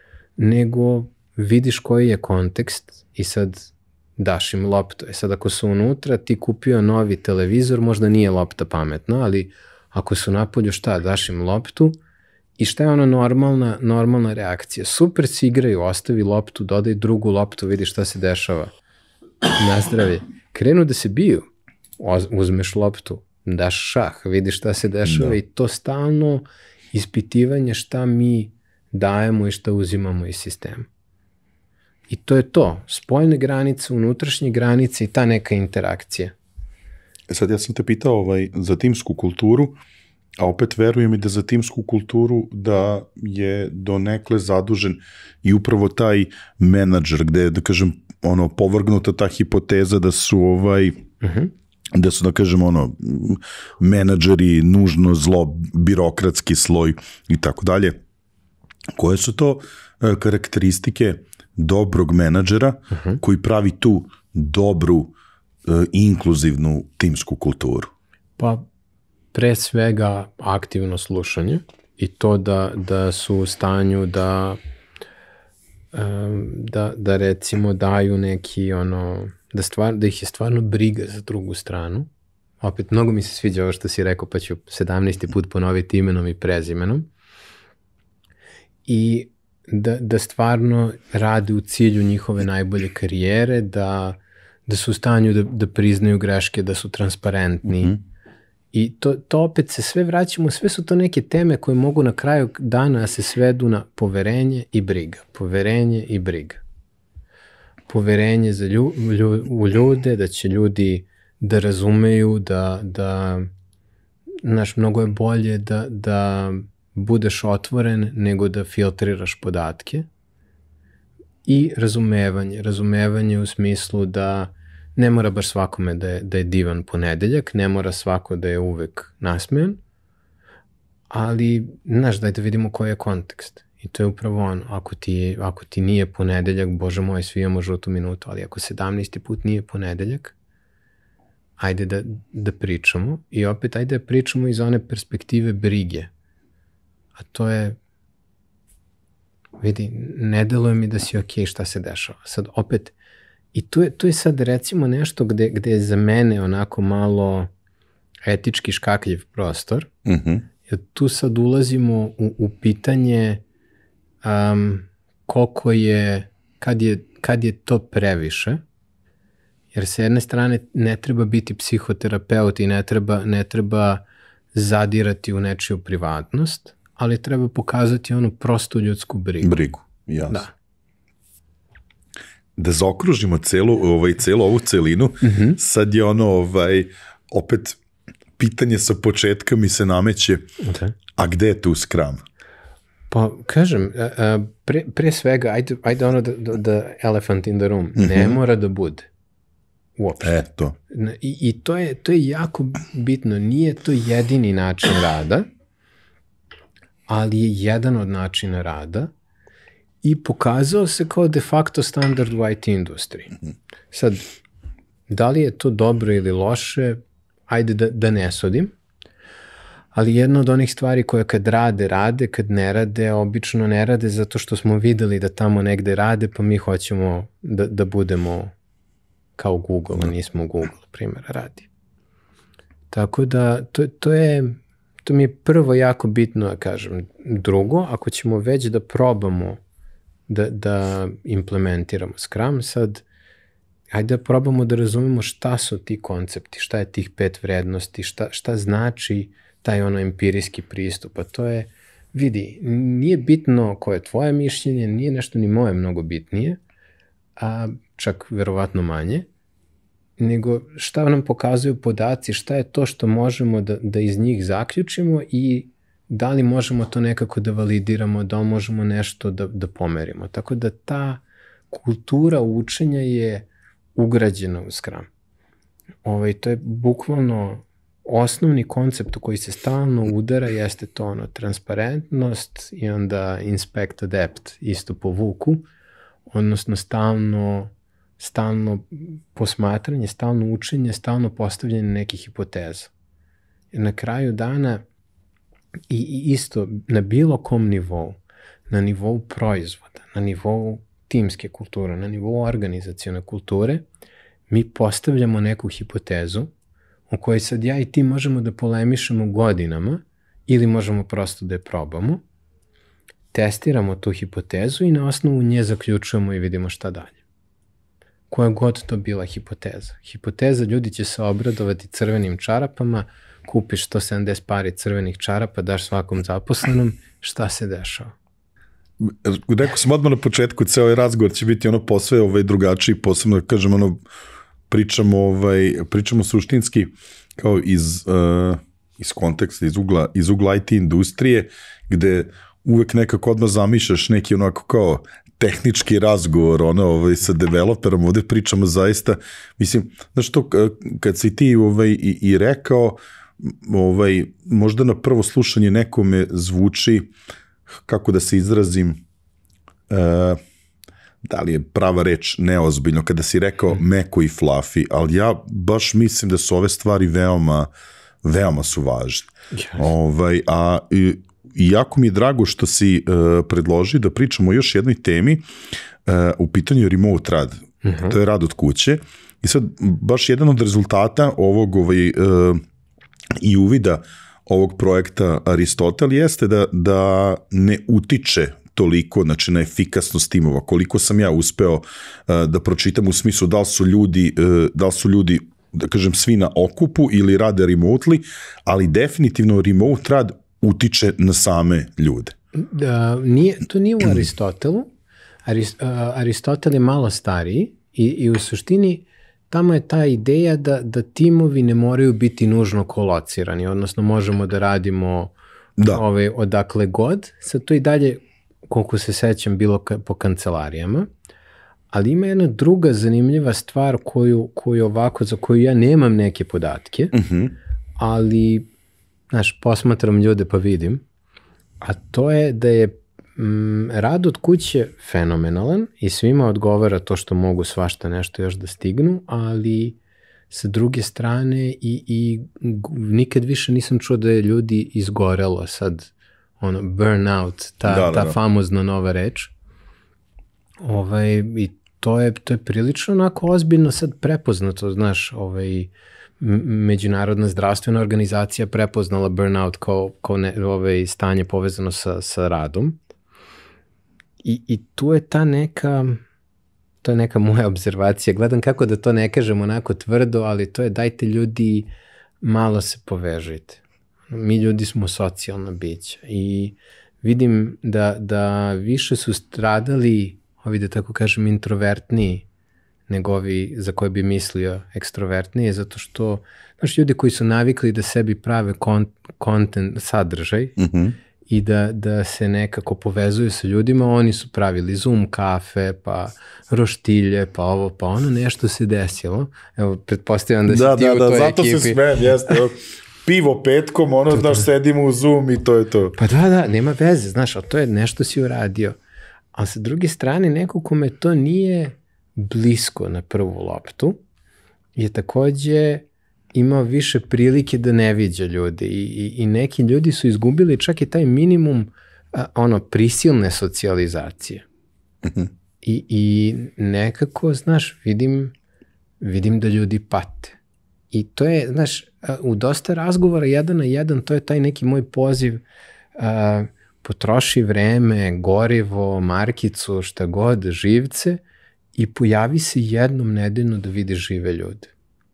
nego vidiš koji je kontekst i sad daš im loptu. E sad ako su unutra, ti kupio novi televizor, možda nije lopta pametna, ali ako su napolju, šta, daš im loptu i šta je ona normalna, normalna reakcija? Super si igraju, ostavi loptu, dodaj drugu loptu, vidi šta se dešava. Nazdravlje. Krenu da se biju, uzmeš loptu, daš šah, vidiš šta se dešava da. I to stalno ispitivanje šta mi dajemo i šta uzimamo iz sistema. I to je to, spoljne granice, unutrašnje granice i ta neka interakcija. E sad ja sam te pitao ovaj, za timsku kulturu, a opet verujem i da za timsku kulturu da je donekle zadužen i upravo taj menadžer gde je, da kažem, ono, povrgnuta ta hipoteza da su ovaj, uh-huh. da su, da kažem, ono, menadžeri nužno zlo, birokratski sloj i tako dalje. Koje su to uh, karakteristike dobrog menadžera uh-huh. koji pravi tu dobru, uh, inkluzivnu timsku kulturu? Pa, pre svega aktivno slušanje i to da, da su u stanju da, um, da, da recimo daju neki ono, da, stvar, da ih je stvarno briga za drugu stranu. Opet, mnogo mi se sviđa ovo što si rekao, pa ću sedamnaesti put ponoviti imenom i prezimenom. I da, da stvarno rade u cilju njihove najbolje karijere, da, da su u stanju da, da priznaju greške, da su transparentni, mm-hmm. I to, to opet se sve vraćamo, sve su to neke teme koje mogu na kraju dana se svedu na poverenje i briga. Poverenje i briga. Poverenje za lju, lju, u ljude, da će ljudi da razumeju, da, da znaš, mnogo je bolje da, da budeš otvoren nego da filtriraš podatke. I razumevanje. Razumevanje u smislu da ne mora baš svakome da je, da je divan ponedeljak, ne mora svako da je uvek nasmejan, ali, znaš, daj da vidimo koji je kontekst. I to je upravo ono, ako ti, ako ti nije ponedeljak, bože moj, svi imamo žutu minutu, ali ako sedamnaesti put nije ponedeljak, ajde da, da pričamo i opet ajde da pričamo iz one perspektive brige. A to je, vidi, ne deluje mi da si okej, šta se dešava. Sad opet, i tu je, tu je sad recimo nešto gde, gde je za mene onako malo etički škakljiv prostor. Mm-hmm. Jer tu sad ulazimo u, u pitanje um, koliko je kad, je, kad je to previše. Jer sa jedne strane ne treba biti psihoterapeut i ne treba, ne treba zadirati u nečiju privatnost, ali treba pokazati onu prostu ljudsku brigu. Brigu, jasno. Da. Da zaokružimo celu, ovaj, celu ovu celinu, mm-hmm. sad je ono, ovaj, opet, pitanje sa početka mi se nameće, okay. A gde je tu Scrum? Pa, kažem, pre, pre svega, ajde, ajde ono da, da, da elephant in the room, mm-hmm. ne mora da bude. Uopšte. E, to. I, i to, je, to je jako bitno, nije to jedini način rada, ali je jedan od načina rada, i pokazao se kao de facto standard u I T industriji. Sad, da li je to dobro ili loše, ajde da, da ne sudim, ali jedna od onih stvari koje kad rade, rade, kad ne rade, obično ne rade zato što smo videli da tamo negde rade, pa mi hoćemo da, da budemo kao Google, a nismo Google, primjera radi. Tako da, to, to je, to mi je prvo jako bitno da kažem. Drugo, ako ćemo već da probamo Da, da implementiramo Scrum, sad ajde da probamo da razumemo šta su ti koncepti, šta je tih pet vrednosti, šta, šta znači taj ono empirijski pristup, a to je, vidi, nije bitno koje je tvoje mišljenje, nije nešto ni moje mnogo bitnije, a čak verovatno manje, nego šta nam pokazuju podaci, šta je to što možemo da, da iz njih zaključimo i da li možemo to nekako da validiramo, da li možemo nešto da, da pomerimo. Tako da ta kultura učenja je ugrađena u Scrum. Ovaj, to je bukvalno osnovni koncept u koji se stalno udara, jeste to ono, transparentnost i onda inspect, adapt, isto po vuku, odnosno stalno, stalno posmatranje, stalno učenje, stalno postavljanje nekih hipoteza. Jer na kraju dana I, i isto na bilo kom nivou, na nivou proizvoda, na nivou timske kulture, na nivou organizacione kulture, mi postavljamo neku hipotezu u kojoj sad ja i ti možemo da polemišemo godinama ili možemo prosto da je probamo, testiramo tu hipotezu i na osnovu nje zaključujemo i vidimo šta dalje. Koja god to bila hipoteza. Hipoteza, ljudi će se obradovati crvenim čarapama, kupiš sto sedamdeset pari crvenih čarapa, daš svakom zaposlenom, šta se dešava? Rekao sam odmah na početku, ceo ovaj razgovor će biti ono posve ovaj, drugačiji, posebno da kažem, ono, pričamo, ovaj, pričamo suštinski kao iz, uh, iz konteksta, iz ugla, iz ugla I T industrije, gde uvek nekako odmah zamišljaš neki onako kao tehnički razgovor ono, ovaj, sa developerom, ovde pričamo zaista, mislim, znaš to, kad si ti ovaj, i, i rekao, ovaj, možda na prvo slušanje nekome zvuči, kako da se izrazim, uh, da li je prava reč neozbiljno, kada si rekao meko i fluffy, ali ja baš mislim da su ove stvari veoma, veoma su važne. Yes. Ovaj, a i, i jako mi je drago što si uh, predloži da pričamo o još jednoj temi, uh, u pitanju remote rad. Uh-huh. To je rad od kuće. I sad, baš jedan od rezultata ovog ovaj, uh, i uvida ovog projekta Aristotel jeste da, da ne utiče toliko, znači na efikasnost timova, koliko sam ja uspeo uh, da pročitam u smislu da li su ljudi, uh, da li su ljudi da kažem, svi na okupu ili rade remotely, ali definitivno remote rad utiče na same ljude. Da, nije, to nije u Aristotelu. Arist, uh, Aristotel je malo stariji i, i u suštini tamo je ta ideja da, da timovi ne moraju biti nužno kolocirani, odnosno možemo da radimo da. Ove, odakle god. Sad to i dalje, koliko se sećam, bilo ka, po kancelarijama, ali ima jedna druga zanimljiva stvar koju, koju ovako, za koju ja nemam neke podatke, uh-huh. ali, znaš, posmatram ljude pa vidim, a to je da je mm, rad od kuće fenomenalan i svima odgovara to što mogu svašta nešto još da stignu, ali sa druge strane i, i nikad više nisam čuo da je ljudi izgorelo sad, ono, burnout, ta, da, da, ta da. famozna nova reč. Ovaj, i to je, to je prilično onako ozbiljno sad prepoznato, znaš, ovaj, Međunarodna zdravstvena organizacija prepoznala burnout kao, kao ne, ovaj, stanje povezano sa, sa radom. I, I tu je ta neka, to je neka moja obzervacija. Gledam kako da to ne kažem onako tvrdo, ali to je dajte ljudi, malo se povežite. Mi ljudi smo socijalna bića i vidim da, da više su stradali ovi, da tako kažem, introvertniji nego ovi za koje bi mislio ekstrovertnije, zato što, znaš, ljudi koji su navikli da sebi prave kontent, sadržaj mm-hmm. i da, da se nekako povezuju sa ljudima, oni su pravili Zoom kafe, pa roštilje, pa ovo, pa ono, nešto se desilo. Evo, pretpostavljam da si da, ti da, u da, toj zato ekipi. Da, da, zato se smijem, jeste. Pivo petkom, ono, to, znaš, to. sedimo u Zoom i to je to. Pa da, da, nema veze, znaš, ali to je nešto si uradio. A sa druge strane, neko kome to nije blisko na prvu loptu, je takođe imao više prilike da ne viđa ljude i, i, i neki ljudi su izgubili čak i taj minimum a, ono, prisilne socijalizacije. Mm-hmm. I, I nekako, znaš, vidim, vidim da ljudi pate. I to je, znaš, u dosta razgovora jedan na jedan, to je taj neki moj poziv, a, potroši vreme, gorivo, markicu, šta god, živce i pojavi se jednom nedeljno da vidi žive ljude.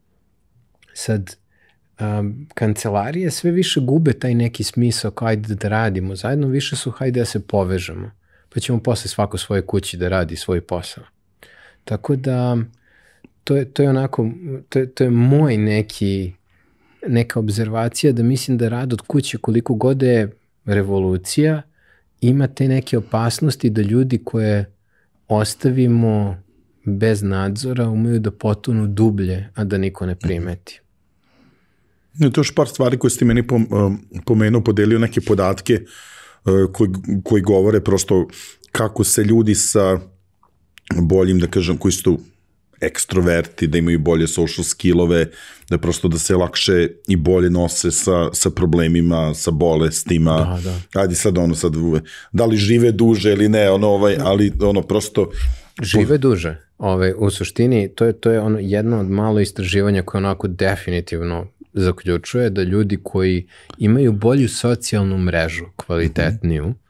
Sad, um, kancelarije sve više gube taj neki smisao kao ajde da radimo zajedno, više su hajde da se povežemo, pa ćemo posle svako svoje kući da radi svoj posao. Tako da, to je, to je onako, to je, to je moj neki, neka obzervacija da mislim da rad od kuće koliko god je revolucija, ima te neke opasnosti da ljudi koje ostavimo bez nadzora umeju da potonu dublje, a da niko ne primeti. To je još par stvari koje ste meni pomenuo, podelio neke podatke koji, koji govore prosto kako se ljudi sa boljim, da kažem, koji su ekstroverti, da imaju bolje social skillove, da prosto da se lakše i bolje nose sa, sa problemima, sa bolestima. Da, da. Ajde sad ono, sad, da li žive duže ili ne, ono, ovaj, ali ono prosto... Žive duže. Ove, u suštini, to je, to je ono jedno od malo istraživanja koje onako definitivno zaključuje da ljudi koji imaju bolju socijalnu mrežu, kvalitetniju, mm-hmm.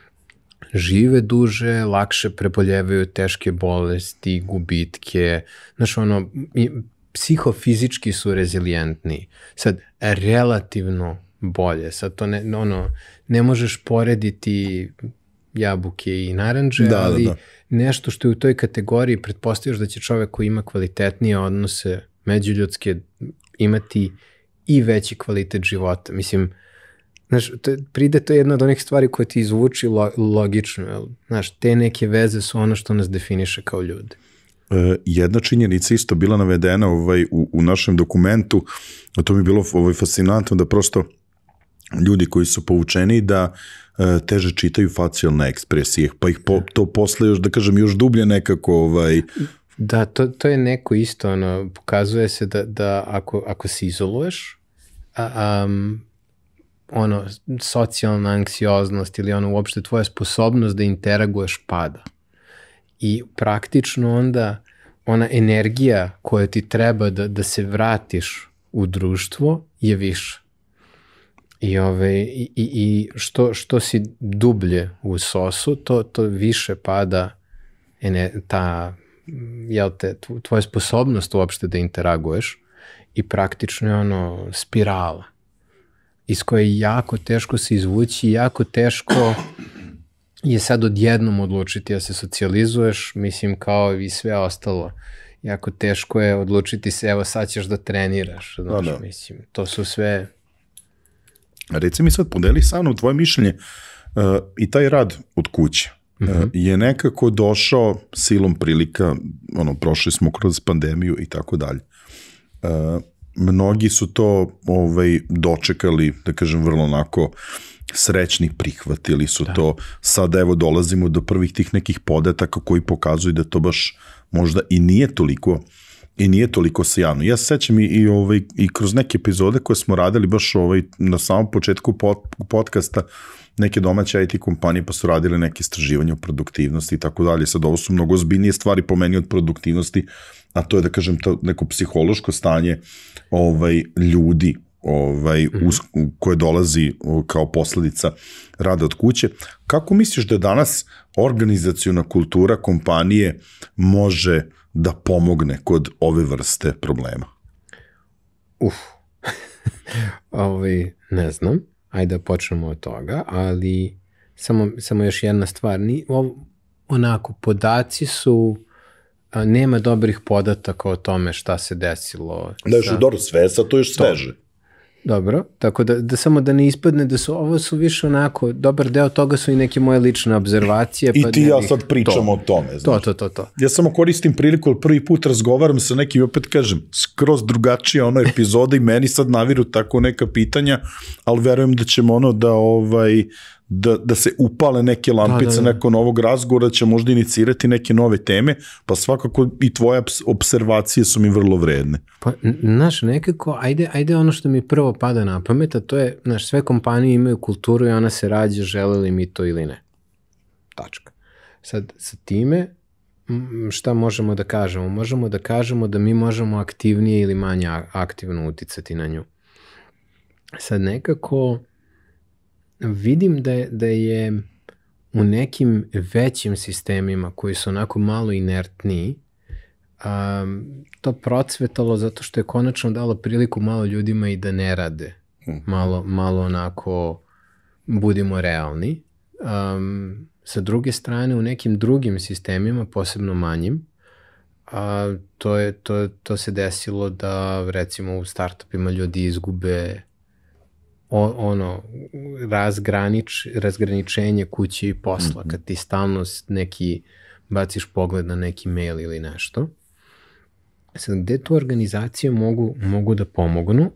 žive duže, lakše preboljevaju teške bolesti, gubitke, znaš ono, psihofizički su rezilijentni. Sad, relativno bolje, sad to ne, ono, ne možeš porediti jabuke i naranđe, da, ali da, da. Nešto što je u toj kategoriji pretpostavljaš da će čovek koji ima kvalitetnije odnose međuljudske imati i veći kvalitet života. Mislim, znaš, to, pride to je jedna od onih stvari koje ti izvuči lo, logično. Znaš, te neke veze su ono što nas definiše kao ljude. E, jedna činjenica isto bila navedena ovaj, u, u našem dokumentu, a to mi je bilo ovaj, fascinantno da prosto ljudi koji su poučeni da e, teže čitaju facijalne ekspresije, pa ih po, to posle još, da kažem, još dublje nekako... Ovaj... Da, to, to je neko isto, ono, pokazuje se da, da ako, ako se izoluješ, a, um, ono, socijalna anksioznost ili ono, uopšte tvoja sposobnost da interaguješ pada. I praktično onda ona energija koja ti treba da, da se vratiš u društvo je više. I, ove, i, i što, što si dublje u sosu, to, to više pada ene, ta, jel te, tvoja sposobnost uopšte da interaguješ i praktično je ono spirala iz koje je jako teško se izvući, jako teško je sad odjednom odlučiti da se socijalizuješ, mislim kao i sve ostalo. Jako teško je odlučiti se, evo sad ćeš da treniraš, znaš, da, da. Mislim, to su sve... Reci mi sad, podeli sa mnom tvoje mišljenje uh, i taj rad od kuće uh, mm-hmm. je nekako došao silom prilika, ono, prošli smo kroz pandemiju i tako dalje. Uh, mnogi su to ovaj, dočekali, da kažem, vrlo onako srećni, prihvatili su da. to. Sada evo dolazimo do prvih tih nekih podataka koji pokazuju da to baš možda i nije toliko i nije toliko sjajno. Ja se sećam i, i, ovaj, i kroz neke epizode koje smo radili baš ovaj, na samom početku pod, podcasta, neke domaće I T kompanije pa su radile neke istraživanje o produktivnosti i tako dalje. Sad ovo su mnogo ozbiljnije stvari po meni od produktivnosti, a to je da kažem to neko psihološko stanje ovaj, ljudi ovaj, mm-hmm. uz, koje dolazi kao posledica rada od kuće. Kako misliš da danas organizaciona kultura kompanije može da pomogne kod ove vrste problema? Uf, ovaj, ne znam, ajde da počnemo od toga, ali samo, samo još jedna stvar, Ni, o, onako, podaci su, a, nema dobrih podataka o tome šta se desilo. Da, još dobro sve, sad to još sveže. To. Dobro, tako da, da samo da ne ispadne da su, ovo su više onako, dobar deo toga su i neke moje lične obzervacije. I pa ti ja sad pričamo to. o tome. Znaš. To, to, to, to. Ja samo koristim priliku, ali prvi put razgovaram sa nekim, opet kažem, skroz drugačija ono epizoda i meni sad naviru tako neka pitanja, ali verujem da ćemo ono da ovaj... Da, da se upale neke lampice da, da, da. nakon ovog razgovora, će možda inicirati neke nove teme, pa svakako i tvoje observacije su mi vrlo vredne. Pa, znaš, nekako, ajde, ajde ono što mi prvo pada na pamet, a to je, znaš, sve kompanije imaju kulturu i ona se rađa, želeli mi to ili ne. Tačka. Sad, sa time, šta možemo da kažemo? Možemo da kažemo da mi možemo aktivnije ili manje aktivno uticati na nju. Sad, nekako... Vidim da je, da je u nekim većim sistemima koji su onako malo inertniji, um, to procvetalo zato što je konačno dalo priliku malo ljudima i da ne rade. Malo, malo onako budimo realni. Um, sa druge strane, u nekim drugim sistemima, posebno manjim, a, to, je, to, to se desilo da recimo u startupima ljudi izgube O, ono, razgranič, razgraničenje kuće i posla, mm-hmm. kad ti stalno neki, baciš pogled na neki mail ili nešto. Sad, gde tu organizacije mogu, mogu da pomognu?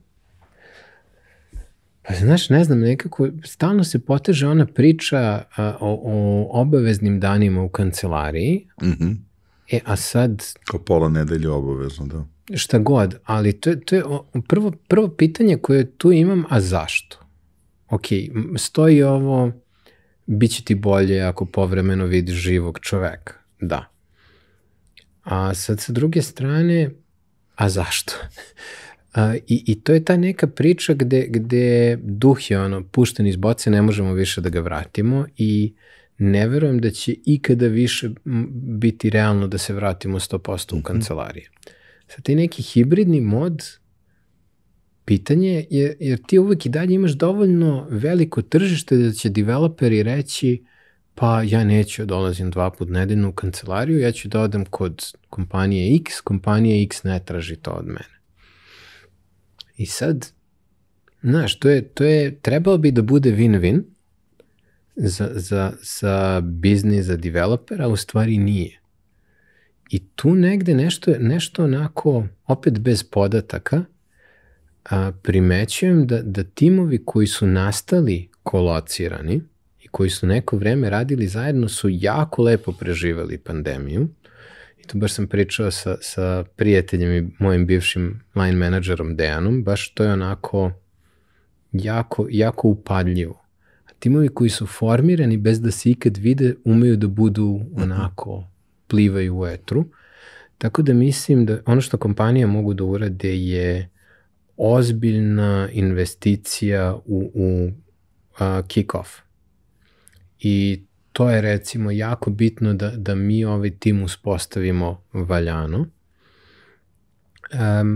Pa znaš, ne znam, nekako, stalno se poteže ona priča a, o, o obaveznim danima u kancelariji, mm-hmm. e, a sad... Kao pola nedelje obavezno, da. Šta god, ali to je, to je prvo, prvo pitanje koje tu imam, a zašto? Ok, stoji ovo, bit će ti bolje ako povremeno vidiš živog čoveka. Da. A sad sa druge strane, a zašto? A, i, I to je ta neka priča gde, gde duh je ono, pušten iz boce, ne možemo više da ga vratimo i ne verujem da će ikada više biti realno da se vratimo sto posto u kancelarije. Sad ti neki hibridni mod, pitanje je, jer ti uvek i dalje imaš dovoljno veliko tržište da će developeri reći pa ja neću dolazim dva put nedeljno u kancelariju, ja ću da odem kod kompanije X, kompanija X ne traži to od mene. I sad, znaš, to je, to je, trebalo bi da bude win-win za, za, za biznis, za developera, a u stvari nije. I tu negde nešto, nešto onako, opet bez podataka, a, primećujem da, da timovi koji su nastali kolocirani i koji su neko vreme radili zajedno su jako lepo preživeli pandemiju. I tu baš sam pričao sa, sa prijateljem i mojim bivšim line menadžerom Dejanom, baš to je onako jako, jako upadljivo. A timovi koji su formirani bez da se ikad vide, umeju da budu onako, plivaju u etru. Tako da mislim da ono što kompanije mogu da urade je ozbiljna investicija u, u uh, kick-off. I to je recimo jako bitno da, da mi ovaj tim uspostavimo valjano. Um,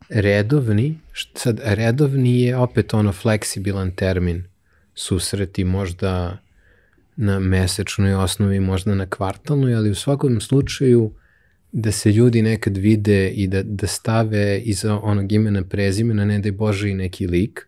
redovni, sad redovni je opet ono fleksibilan termin, susreti možda na mesečnoj osnovi, možda na kvartalnoj, ali u svakom slučaju da se ljudi nekad vide i da, da stave iza onog imena prezimena, ne daj Bože i neki lik.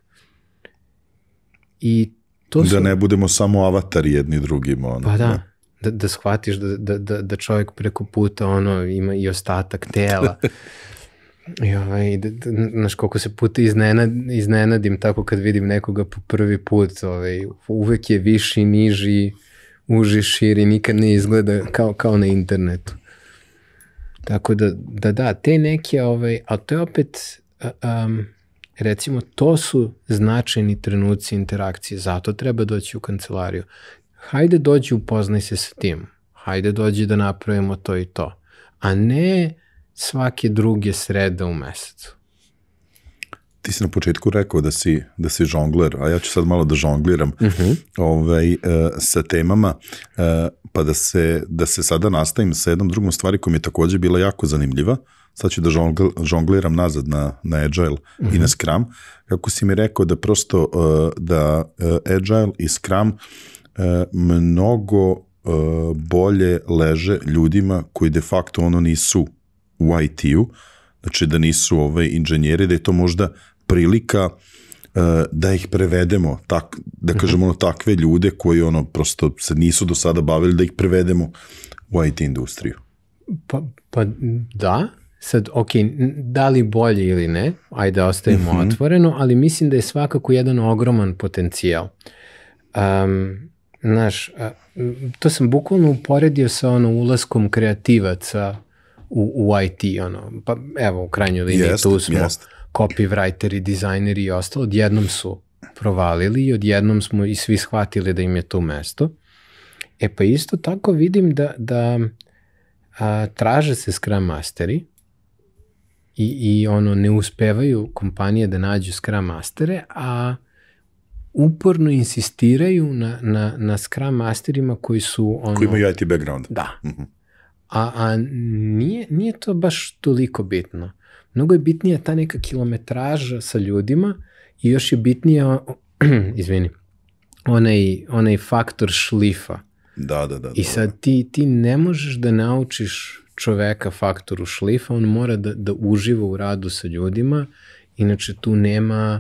I to su... Da ne budemo samo avatari jedni drugima. Ono, pa da, da, da shvatiš da, da, da, da čovjek preko puta ono, ima i ostatak tela. I ovaj, da, da, znaš, koliko se puta iznenad, iznenadim tako kad vidim nekoga po prvi put, ovaj, uvek je viši, niži, uži, širi, nikad ne izgleda kao, kao na internetu. Tako da, da, da, te neke, ovaj, ali to je opet, um, recimo, to su značajni trenuci interakcije, zato treba doći u kancelariju. Hajde dođi upoznaj se sa tim, hajde dođi da napravimo to i to, a ne svake druge srede u mesecu. Ti si na početku rekao da si, da si žongler, a ja ću sad malo da žongliram Uh-huh. ovaj, uh, sa temama, uh, pa da se, da se sada nastavim sa jednom drugom stvari koja mi je takođe bila jako zanimljiva. Sad ću da žongl, žongliram nazad na, na Agile uh-huh. i na Scrum. Kako si mi rekao da prosto uh, da uh, Agile i Scrum uh, mnogo uh, bolje leže ljudima koji de facto ono nisu u I T-u, znači da nisu ovaj, inženjeri, da je to možda prilika uh, da ih prevedemo, tak, da kažemo ono, takve ljude koji ono prosto se nisu do sada bavili, da ih prevedemo u I T industriju. Pa, pa da, sad ok, da li bolje ili ne, ajde ostavimo uh-huh. otvoreno, ali mislim da je svakako jedan ogroman potencijal. Um, znaš, to sam bukvalno uporedio sa ono ulaskom kreativaca u, u I T, ono, pa evo u krajnjoj liniji jest, tu smo jest. Copywriteri, dizajneri i ostalo, odjednom su provalili i odjednom smo i svi shvatili da im je to mesto. E pa isto tako vidim da, da a, traže se Scrum Masteri i, i ono ne uspevaju kompanije da nađu Scrum Mastere, a uporno insistiraju na, na, na Scrum Masterima koji su ono... Koji imaju I T background. Da. Mm-hmm. A, a nije, nije to baš toliko bitno. Mnogo je bitnija ta neka kilometraža sa ljudima i još je bitnija, izvini, onaj, onaj faktor šlifa. Da, da, da. I sad ti, ti ne možeš da naučiš čoveka faktoru šlifa, on mora da, da uživa u radu sa ljudima, inače tu nema,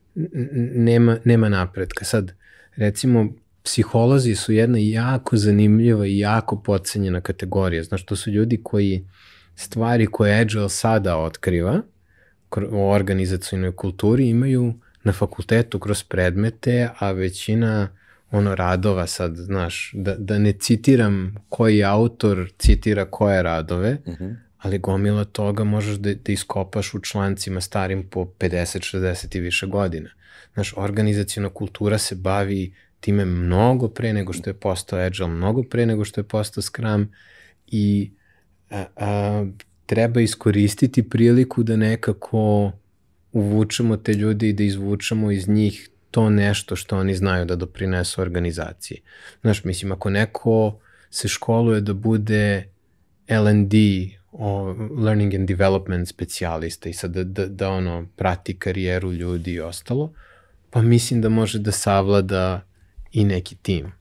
nema, nema napretka. Sad, recimo, psiholozi su jedna jako zanimljiva i jako podcenjena kategorija. Znaš, to su ljudi koji stvari koje Agile sada otkriva u organizacijnoj kulturi imaju na fakultetu kroz predmete, a većina ono radova sad, znaš, da, da ne citiram koji autor citira koje radove, uh-huh. ali gomila toga možeš da, da iskopaš u člancima starim po pedeset šezdeset i više godina. Znaš, organizacijna kultura se bavi time mnogo pre nego što je postao Agile, mnogo pre nego što je postao Scrum i a, a, treba iskoristiti priliku da nekako uvučemo te ljude i da izvučemo iz njih to nešto što oni znaju da doprinesu organizaciji. Znaš, mislim, ako neko se školuje da bude L and D, o, Learning and Development specijalista i sad da, da, da ono, prati karijeru ljudi i ostalo, pa mislim da može da savlada i neki tim.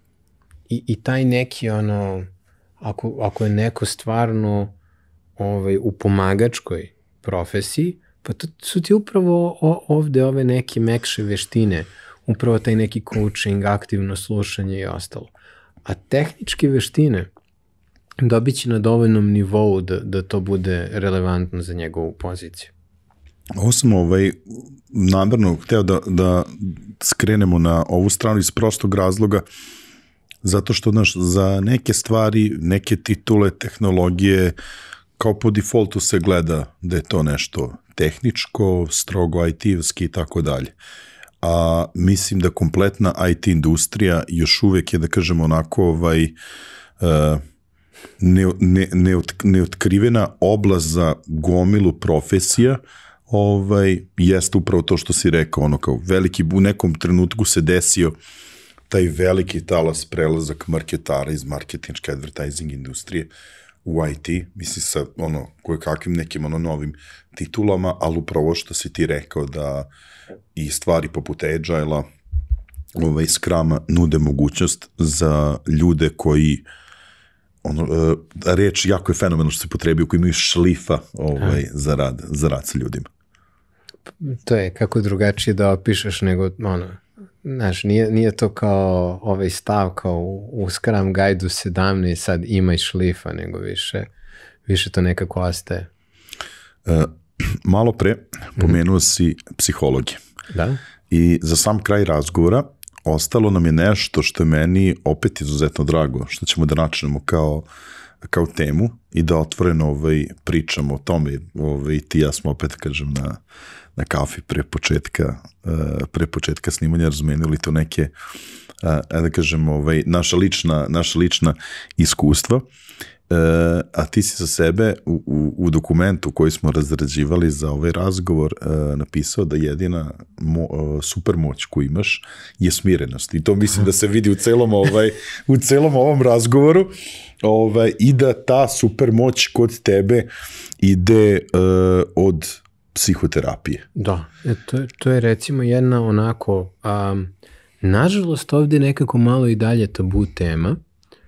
I, i taj neki, ono, ako, ako je neko stvarno ovaj, u pomagačkoj profesiji, pa to su ti upravo ovde ove neke mekše veštine, upravo taj neki coaching, aktivno slušanje i ostalo. A tehničke veštine dobit će na dovoljnom nivou da, da to bude relevantno za njegovu poziciju. Ovo sam ovaj, namerno hteo da, da skrenemo na ovu stranu iz prostog razloga, zato što znaš, za neke stvari, neke titule, tehnologije, kao po defaultu se gleda da je to nešto tehničko, strogo I T-ovski i tako dalje. A mislim da kompletna I T industrija još uvek je, da kažemo onako, ovaj, uh, ne, ne, ne, neotkrivena oblast za gomilu profesija, ovaj, jeste upravo to što si rekao, ono kao veliki, u nekom trenutku se desio taj veliki talas prelazak marketara iz marketinške advertising industrije u I T, mislim sa ono, koje kakvim nekim ono novim titulama, ali upravo što si ti rekao da i stvari poput Agile-a, ovaj, Scruma nude mogućnost za ljude koji ono, reč jako je fenomenalno što se potrebio, koji imaju šlifa ovaj, za, rad, za rad sa ljudima. To je kako drugačije da opišeš nego, ono, znaš, nije, nije to kao ovaj stav kao u Scrum Guide-u sedamnaest sad imaj šlifa, nego više, više to nekako ostaje. E, malo pre pomenuo si psihologije. Da? I za sam kraj razgovora ostalo nam je nešto što je meni opet izuzetno drago, što ćemo da načnemo kao, kao temu i da otvoreno ovaj, pričamo o tome. Ovaj, ti ja smo opet, kažem, na, na kafi pre početka, uh, pre početka snimanja razmenili to neke, uh, da kažem, ovaj, naša, lična, naša lična iskustva. Uh, a ti si za sebe u, u, u dokumentu koji smo razrađivali za ovaj razgovor uh, napisao da jedina mo, uh, super moć koju imaš je smirenost. I to mislim da se vidi u celom, ovaj, u celom ovom razgovoru ovaj, i da ta super moć kod tebe ide uh, od psihoterapije. Da, to, to je recimo jedna onako, um, nažalost ovdje nekako malo i dalje tabu tema,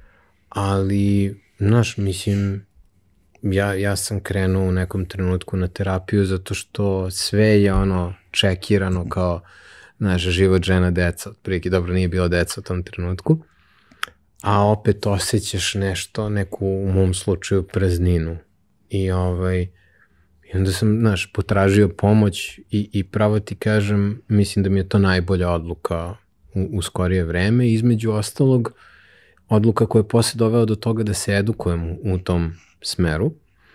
ali znaš, mislim, ja, ja sam krenuo u nekom trenutku na terapiju zato što sve je ono čekirano kao, znaš, život, žena, deca, otprilike, dobro, nije bilo deca u tom trenutku, a opet osjećaš nešto, neku, u mom slučaju, prazninu. I ovaj, i onda sam, znaš, potražio pomoć i, i pravo ti kažem, mislim da mi je to najbolja odluka u, u skorije vreme, između ostalog, odluka koja je posle doveo do toga da se edukujem u, u tom smeru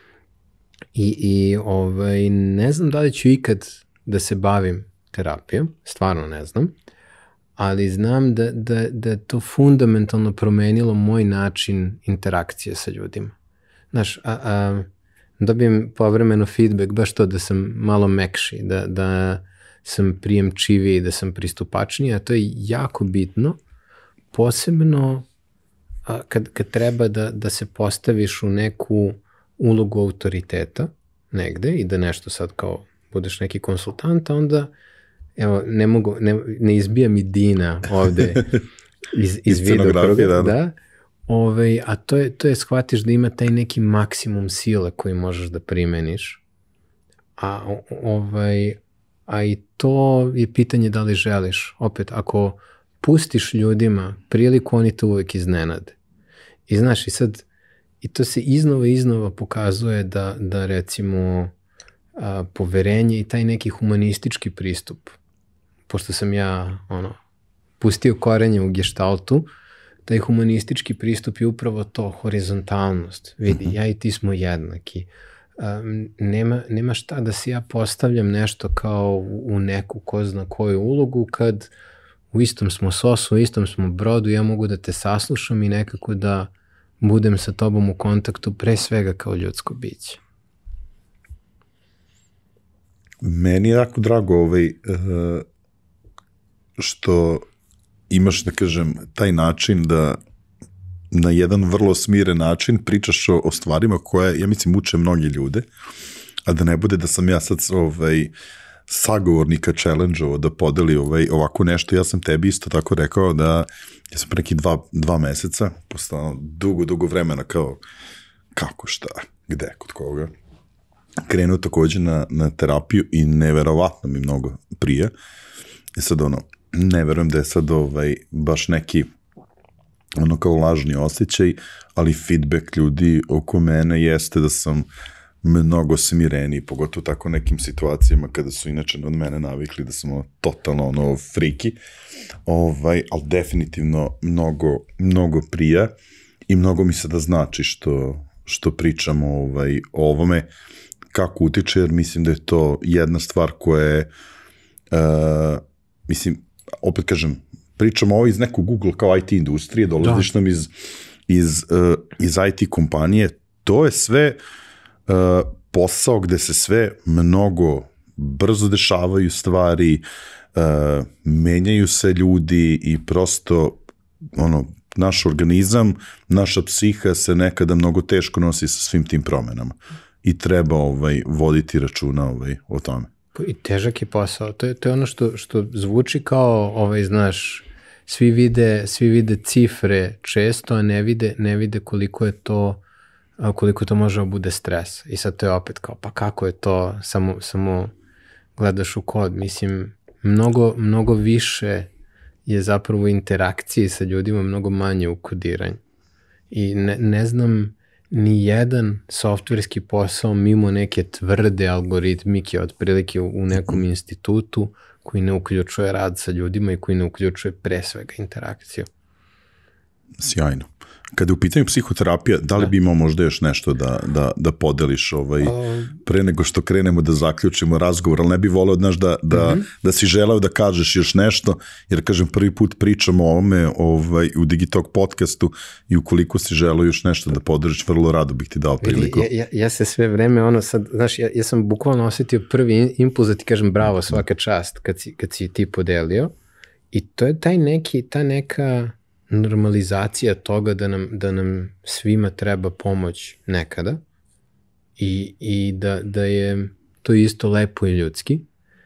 i, i ovaj, ne znam da li ću ikad da se bavim terapijom, stvarno ne znam, ali znam da, da, da je to fundamentalno promenilo moj način interakcije sa ljudima. Znaš, a, a, dobijem povremeno feedback, baš to da sam malo mekši, da, da sam prijemčiviji, da sam pristupačniji, a to je jako bitno, posebno a, kad, kad treba da, da se postaviš u neku ulogu autoriteta negde i da nešto sad kao budeš neki konsultant, a onda evo, ne mogu, ne, ne izbija mi Dina ovde iz, iz, iz video da, da. Ove, a to je, to je shvatiš da ima taj neki maksimum sile koji možeš da primeniš, a, ovaj, a i to je pitanje da li želiš. Opet, ako pustiš ljudima priliku, oni to uvek iznenade. I znaš, i sad, i to se iznova i iznova pokazuje da, da recimo a, poverenje i taj neki humanistički pristup, pošto sam ja ono, pustio korenje u geštaltu, taj humanistički pristup je upravo to, horizontalnost. Vidi, ja i ti smo jednaki. Um, nema, nema šta da se ja postavljam nešto kao u, u neku ko zna koju ulogu, kad u istom smo sosu, u istom smo brodu, ja mogu da te saslušam i nekako da budem sa tobom u kontaktu pre svega kao ljudsko biće. Meni je jako drago ovaj, uh, što imaš, da kažem, taj način da na jedan vrlo smiren način pričaš o, o stvarima koje, ja mislim, muče mnogi ljude, a da ne bude da sam ja sad ovaj, sagovornika challenge-ovo da podeli ovaj, ovako nešto. Ja sam tebi isto tako rekao da ja sam pre neki dva, dva meseca, postao dugo, dugo vremena kao kako, šta, gde, kod koga, krenuo takođe na, na terapiju i neverovatno mi mnogo prije. I sad ono, ne verujem da je sad ovaj, baš neki ono kao lažni osjećaj, ali feedback ljudi oko mene jeste da sam mnogo smireniji, pogotovo tako nekim situacijama kada su inače od mene navikli da sam ono, totalno ono friki, ovaj, ali definitivno mnogo, mnogo prija i mnogo mi se da znači što, što pričamo ovaj, o ovome, kako utiče, jer mislim da je to jedna stvar koja je, uh, mislim, opet kažem, pričamo ovo iz nekog Google kao I T industrije, dolaziš da. nam iz, iz, uh, iz I T kompanije, to je sve uh, posao gde se sve mnogo brzo dešavaju stvari, uh, menjaju se ljudi i prosto ono, naš organizam, naša psiha se nekada mnogo teško nosi sa svim tim promenama i treba ovaj, voditi računa ovaj, o tome. I težak je posao. To je, to je ono što, što zvuči kao, ovaj, znaš, svi vide, svi vide cifre često, a ne vide, ne vide koliko je to, koliko to može da bude stres. I sad to je opet kao, pa kako je to, samo, samo gledaš u kod. Mislim, mnogo, mnogo više je zapravo u interakciji sa ljudima, mnogo manje u kodiranju. I ne, ne znam ni jedan softverski posao mimo neke tvrde algoritmike otprilike u nekom institutu koji ne uključuje rad sa ljudima i koji ne uključuje pre svega interakciju. Sjajno. Kada je u pitanju psihoterapija, da li bi imao možda još nešto da, da, da podeliš ovaj, pre nego što krenemo da zaključimo razgovor, ali ne bi voleo znaš, da, da, mm-hmm. da si želeo da kažeš još nešto, jer kažem prvi put pričamo o ovome ovaj, u Digitalk podcastu i ukoliko si želeo još nešto da podeliš, vrlo rado bih ti dao priliku. Ja, ja, ja se sve vreme, ono sad, znaš, ja, ja sam bukvalno osetio prvi impuls da ti kažem bravo, svaka čast kad si, kad si ti podelio i to je taj neki, ta neka normalizacija toga da nam, da nam svima treba pomoć nekada i, i da, da je to isto lepo i ljudski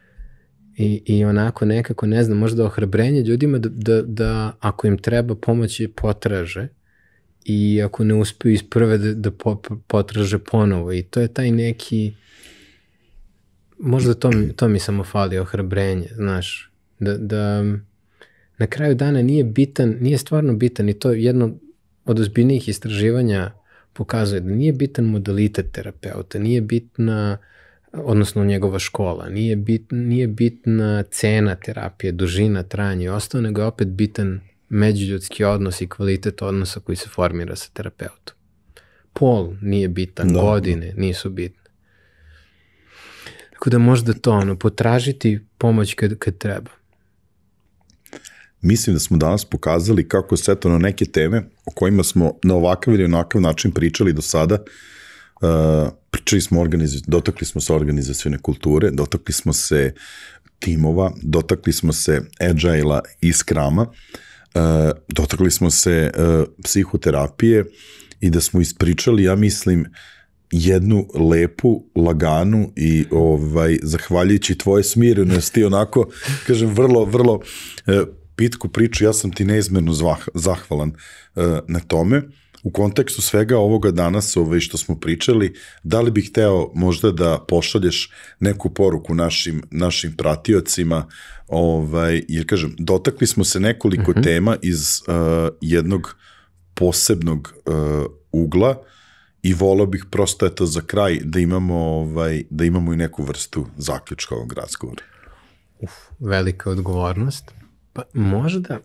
i, i onako nekako, ne znam, možda ohrabrenje ljudima da, da, da ako im treba pomoći potraže i ako ne uspiju iz prve da, da po, potraže ponovo i to je taj neki, možda to mi, to mi samo fali, ohrabrenje, znaš, da, da na kraju dana nije bitan, nije stvarno bitan i to jedno od ozbiljnijih istraživanja pokazuje da nije bitan modalitet terapeuta, nije bitna, odnosno njegova škola, nije, bit, nije bitna cena terapije, dužina, trajanja i ostalo, nego je opet bitan međuljudski odnos i kvalitet odnosa koji se formira sa terapeutom. Pol nije bitan, da. Godine nisu bitne. Tako da možda to, ono, potražiti pomoć kad, kad treba. Mislim da smo danas pokazali kako se eto na neke teme o kojima smo na ovakav ili onakav način pričali do sada, uh, pričali smo organiz... dotakli smo se organizacione kulture, dotakli smo se timova, dotakli smo se agila i scruma, uh, dotakli smo se uh, psihoterapije i da smo ispričali, ja mislim, jednu lepu, laganu i ovaj, zahvaljujući tvoje smirenosti, onako, kažem, vrlo, vrlo uh, pitku priču, ja sam ti neizmerno zahvalan uh, na tome. U kontekstu svega ovoga danas ovaj, što smo pričali, da li bih hteo možda da pošalješ neku poruku našim, našim pratiocima, ovaj, jer kažem, dotakli smo se nekoliko uh-huh. tema iz uh, jednog posebnog uh, ugla i volao bih prosto eto za kraj da imamo, ovaj, da imamo i neku vrstu zaključka ovog razgovora. Uf, velika odgovornost. Pa možda,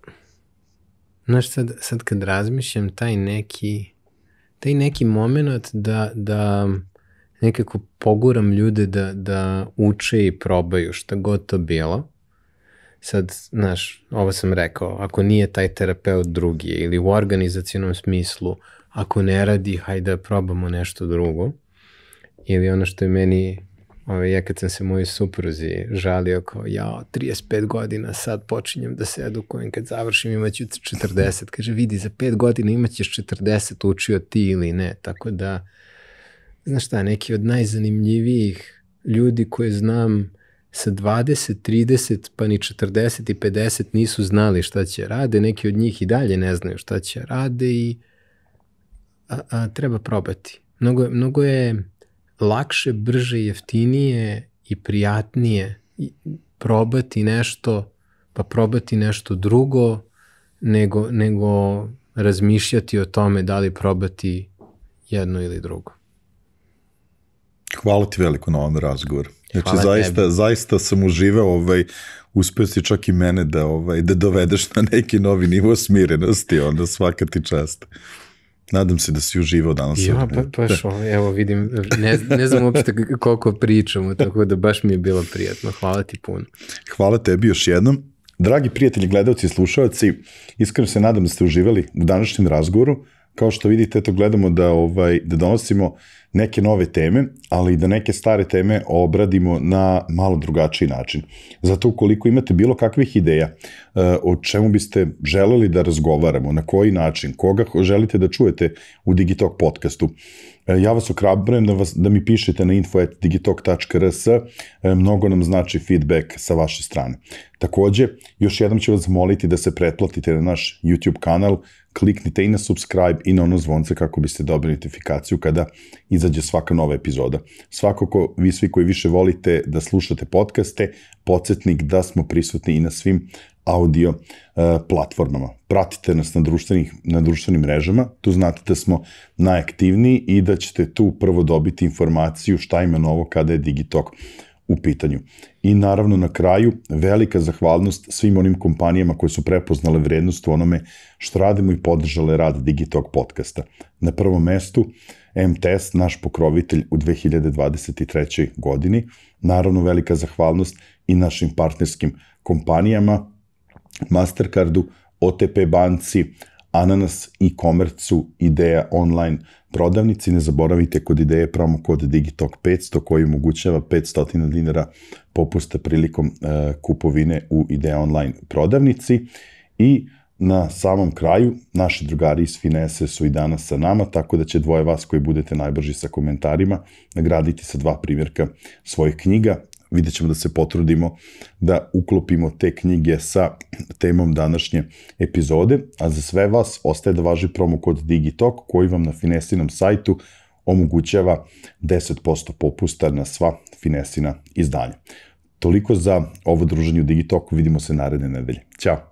znaš, sad, sad kad razmišljam, taj neki, taj neki moment da, da nekako poguram ljude da, da uče i probaju šta god to bilo. Sad, znaš, ovo sam rekao, ako nije taj terapeut drugi ili u organizacionom smislu, ako ne radi, hajde da probamo nešto drugo. Ili ono što je meni... Ove, ja kad sam se mojoj supruzi žalio kao, ja, trideset pet godina, sad počinjem da se edukujem, kad završim imaću četrdeset, kaže, vidi, za pet godina imaćeš četrdeset, učio ti ili ne, tako da, znaš šta, neki od najzanimljivijih ljudi koje znam sa dvadeset, trideset, pa ni četrdeset i pedeset nisu znali šta će rade, neki od njih i dalje ne znaju šta će rade i a, a, treba probati. Mnogo, mnogo je lakše, brže, jeftinije i prijatnije probati nešto, pa probati nešto drugo, nego, nego razmišljati o tome da li probati jedno ili drugo. Hvala ti veliko na ovom razgovoru. Znači, zaista, zaista sam uživao, ovaj, uspeo si čak i mene da, ovaj, da dovedeš na neki novi nivo smirenosti, onda svaka ti čast. Nadam se da si uživao danas. Ja, pa, baš, evo vidim, ne, ne znam uopšte koliko pričamo, tako da baš mi je bilo prijatno. Hvala ti puno. Hvala tebi još jednom. Dragi prijatelji, gledalci i slušalci, iskreno se nadam da ste uživali u današnjem razgovoru. kao što vidite, to gledamo da, ovaj, da donosimo neke nove teme, ali i da neke stare teme obradimo na malo drugačiji način. Zato ukoliko imate bilo kakvih ideja o čemu biste želeli da razgovaramo, na koji način, koga želite da čujete u Digitalk podcastu, ja vas okrabrujem da, vas, da mi pišete na info at digitalk tačka r s, mnogo nam znači feedback sa vaše strane. Takođe, još jednom ću vas zamoliti da se pretplatite na naš YouTube kanal, kliknite i na subscribe i na ono zvonce kako biste dobili notifikaciju kada izađe svaka nova epizoda. Svakako, vi svi koji više volite da slušate podcaste, podsjetnik da smo prisutni i na svim audio uh, platformama. Pratite nas na, društvenih, na društvenim mrežama, tu znate da smo najaktivniji i da ćete tu prvo dobiti informaciju šta ima novo kada je Digitalk u pitanju. I naravno na kraju velika zahvalnost svim onim kompanijama koje su prepoznale vrednost u onome što radimo i podržale rad Digitalk podcasta. Na prvom mestu M T S, naš pokrovitelj u dve hiljade dvadeset trećoj. godini. Naravno velika zahvalnost i našim partnerskim kompanijama, Mastercardu, O T P banci, Ananas, e-commerce-u, Ideja online prodavnici. Ne zaboravite kod Ideje promo kod Digitalk petsto koji omogućava petsto dinara popusta prilikom uh, kupovine u Ideja online prodavnici. I na samom kraju, naši drugari iz Finese su i danas sa nama, tako da će dvoje vas koji budete najbrži sa komentarima nagraditi sa dva primjerka svojih knjiga. Vidjet ćemo da se potrudimo da uklopimo te knjige sa temom današnje epizode, a za sve vas ostaje da važi promo kod Digitalk koji vam na Finesinom sajtu omogućava deset posto popusta na sva Finesina izdanja. Toliko za ovo druženje u Digitalku, vidimo se naredne nedelje. Ćao!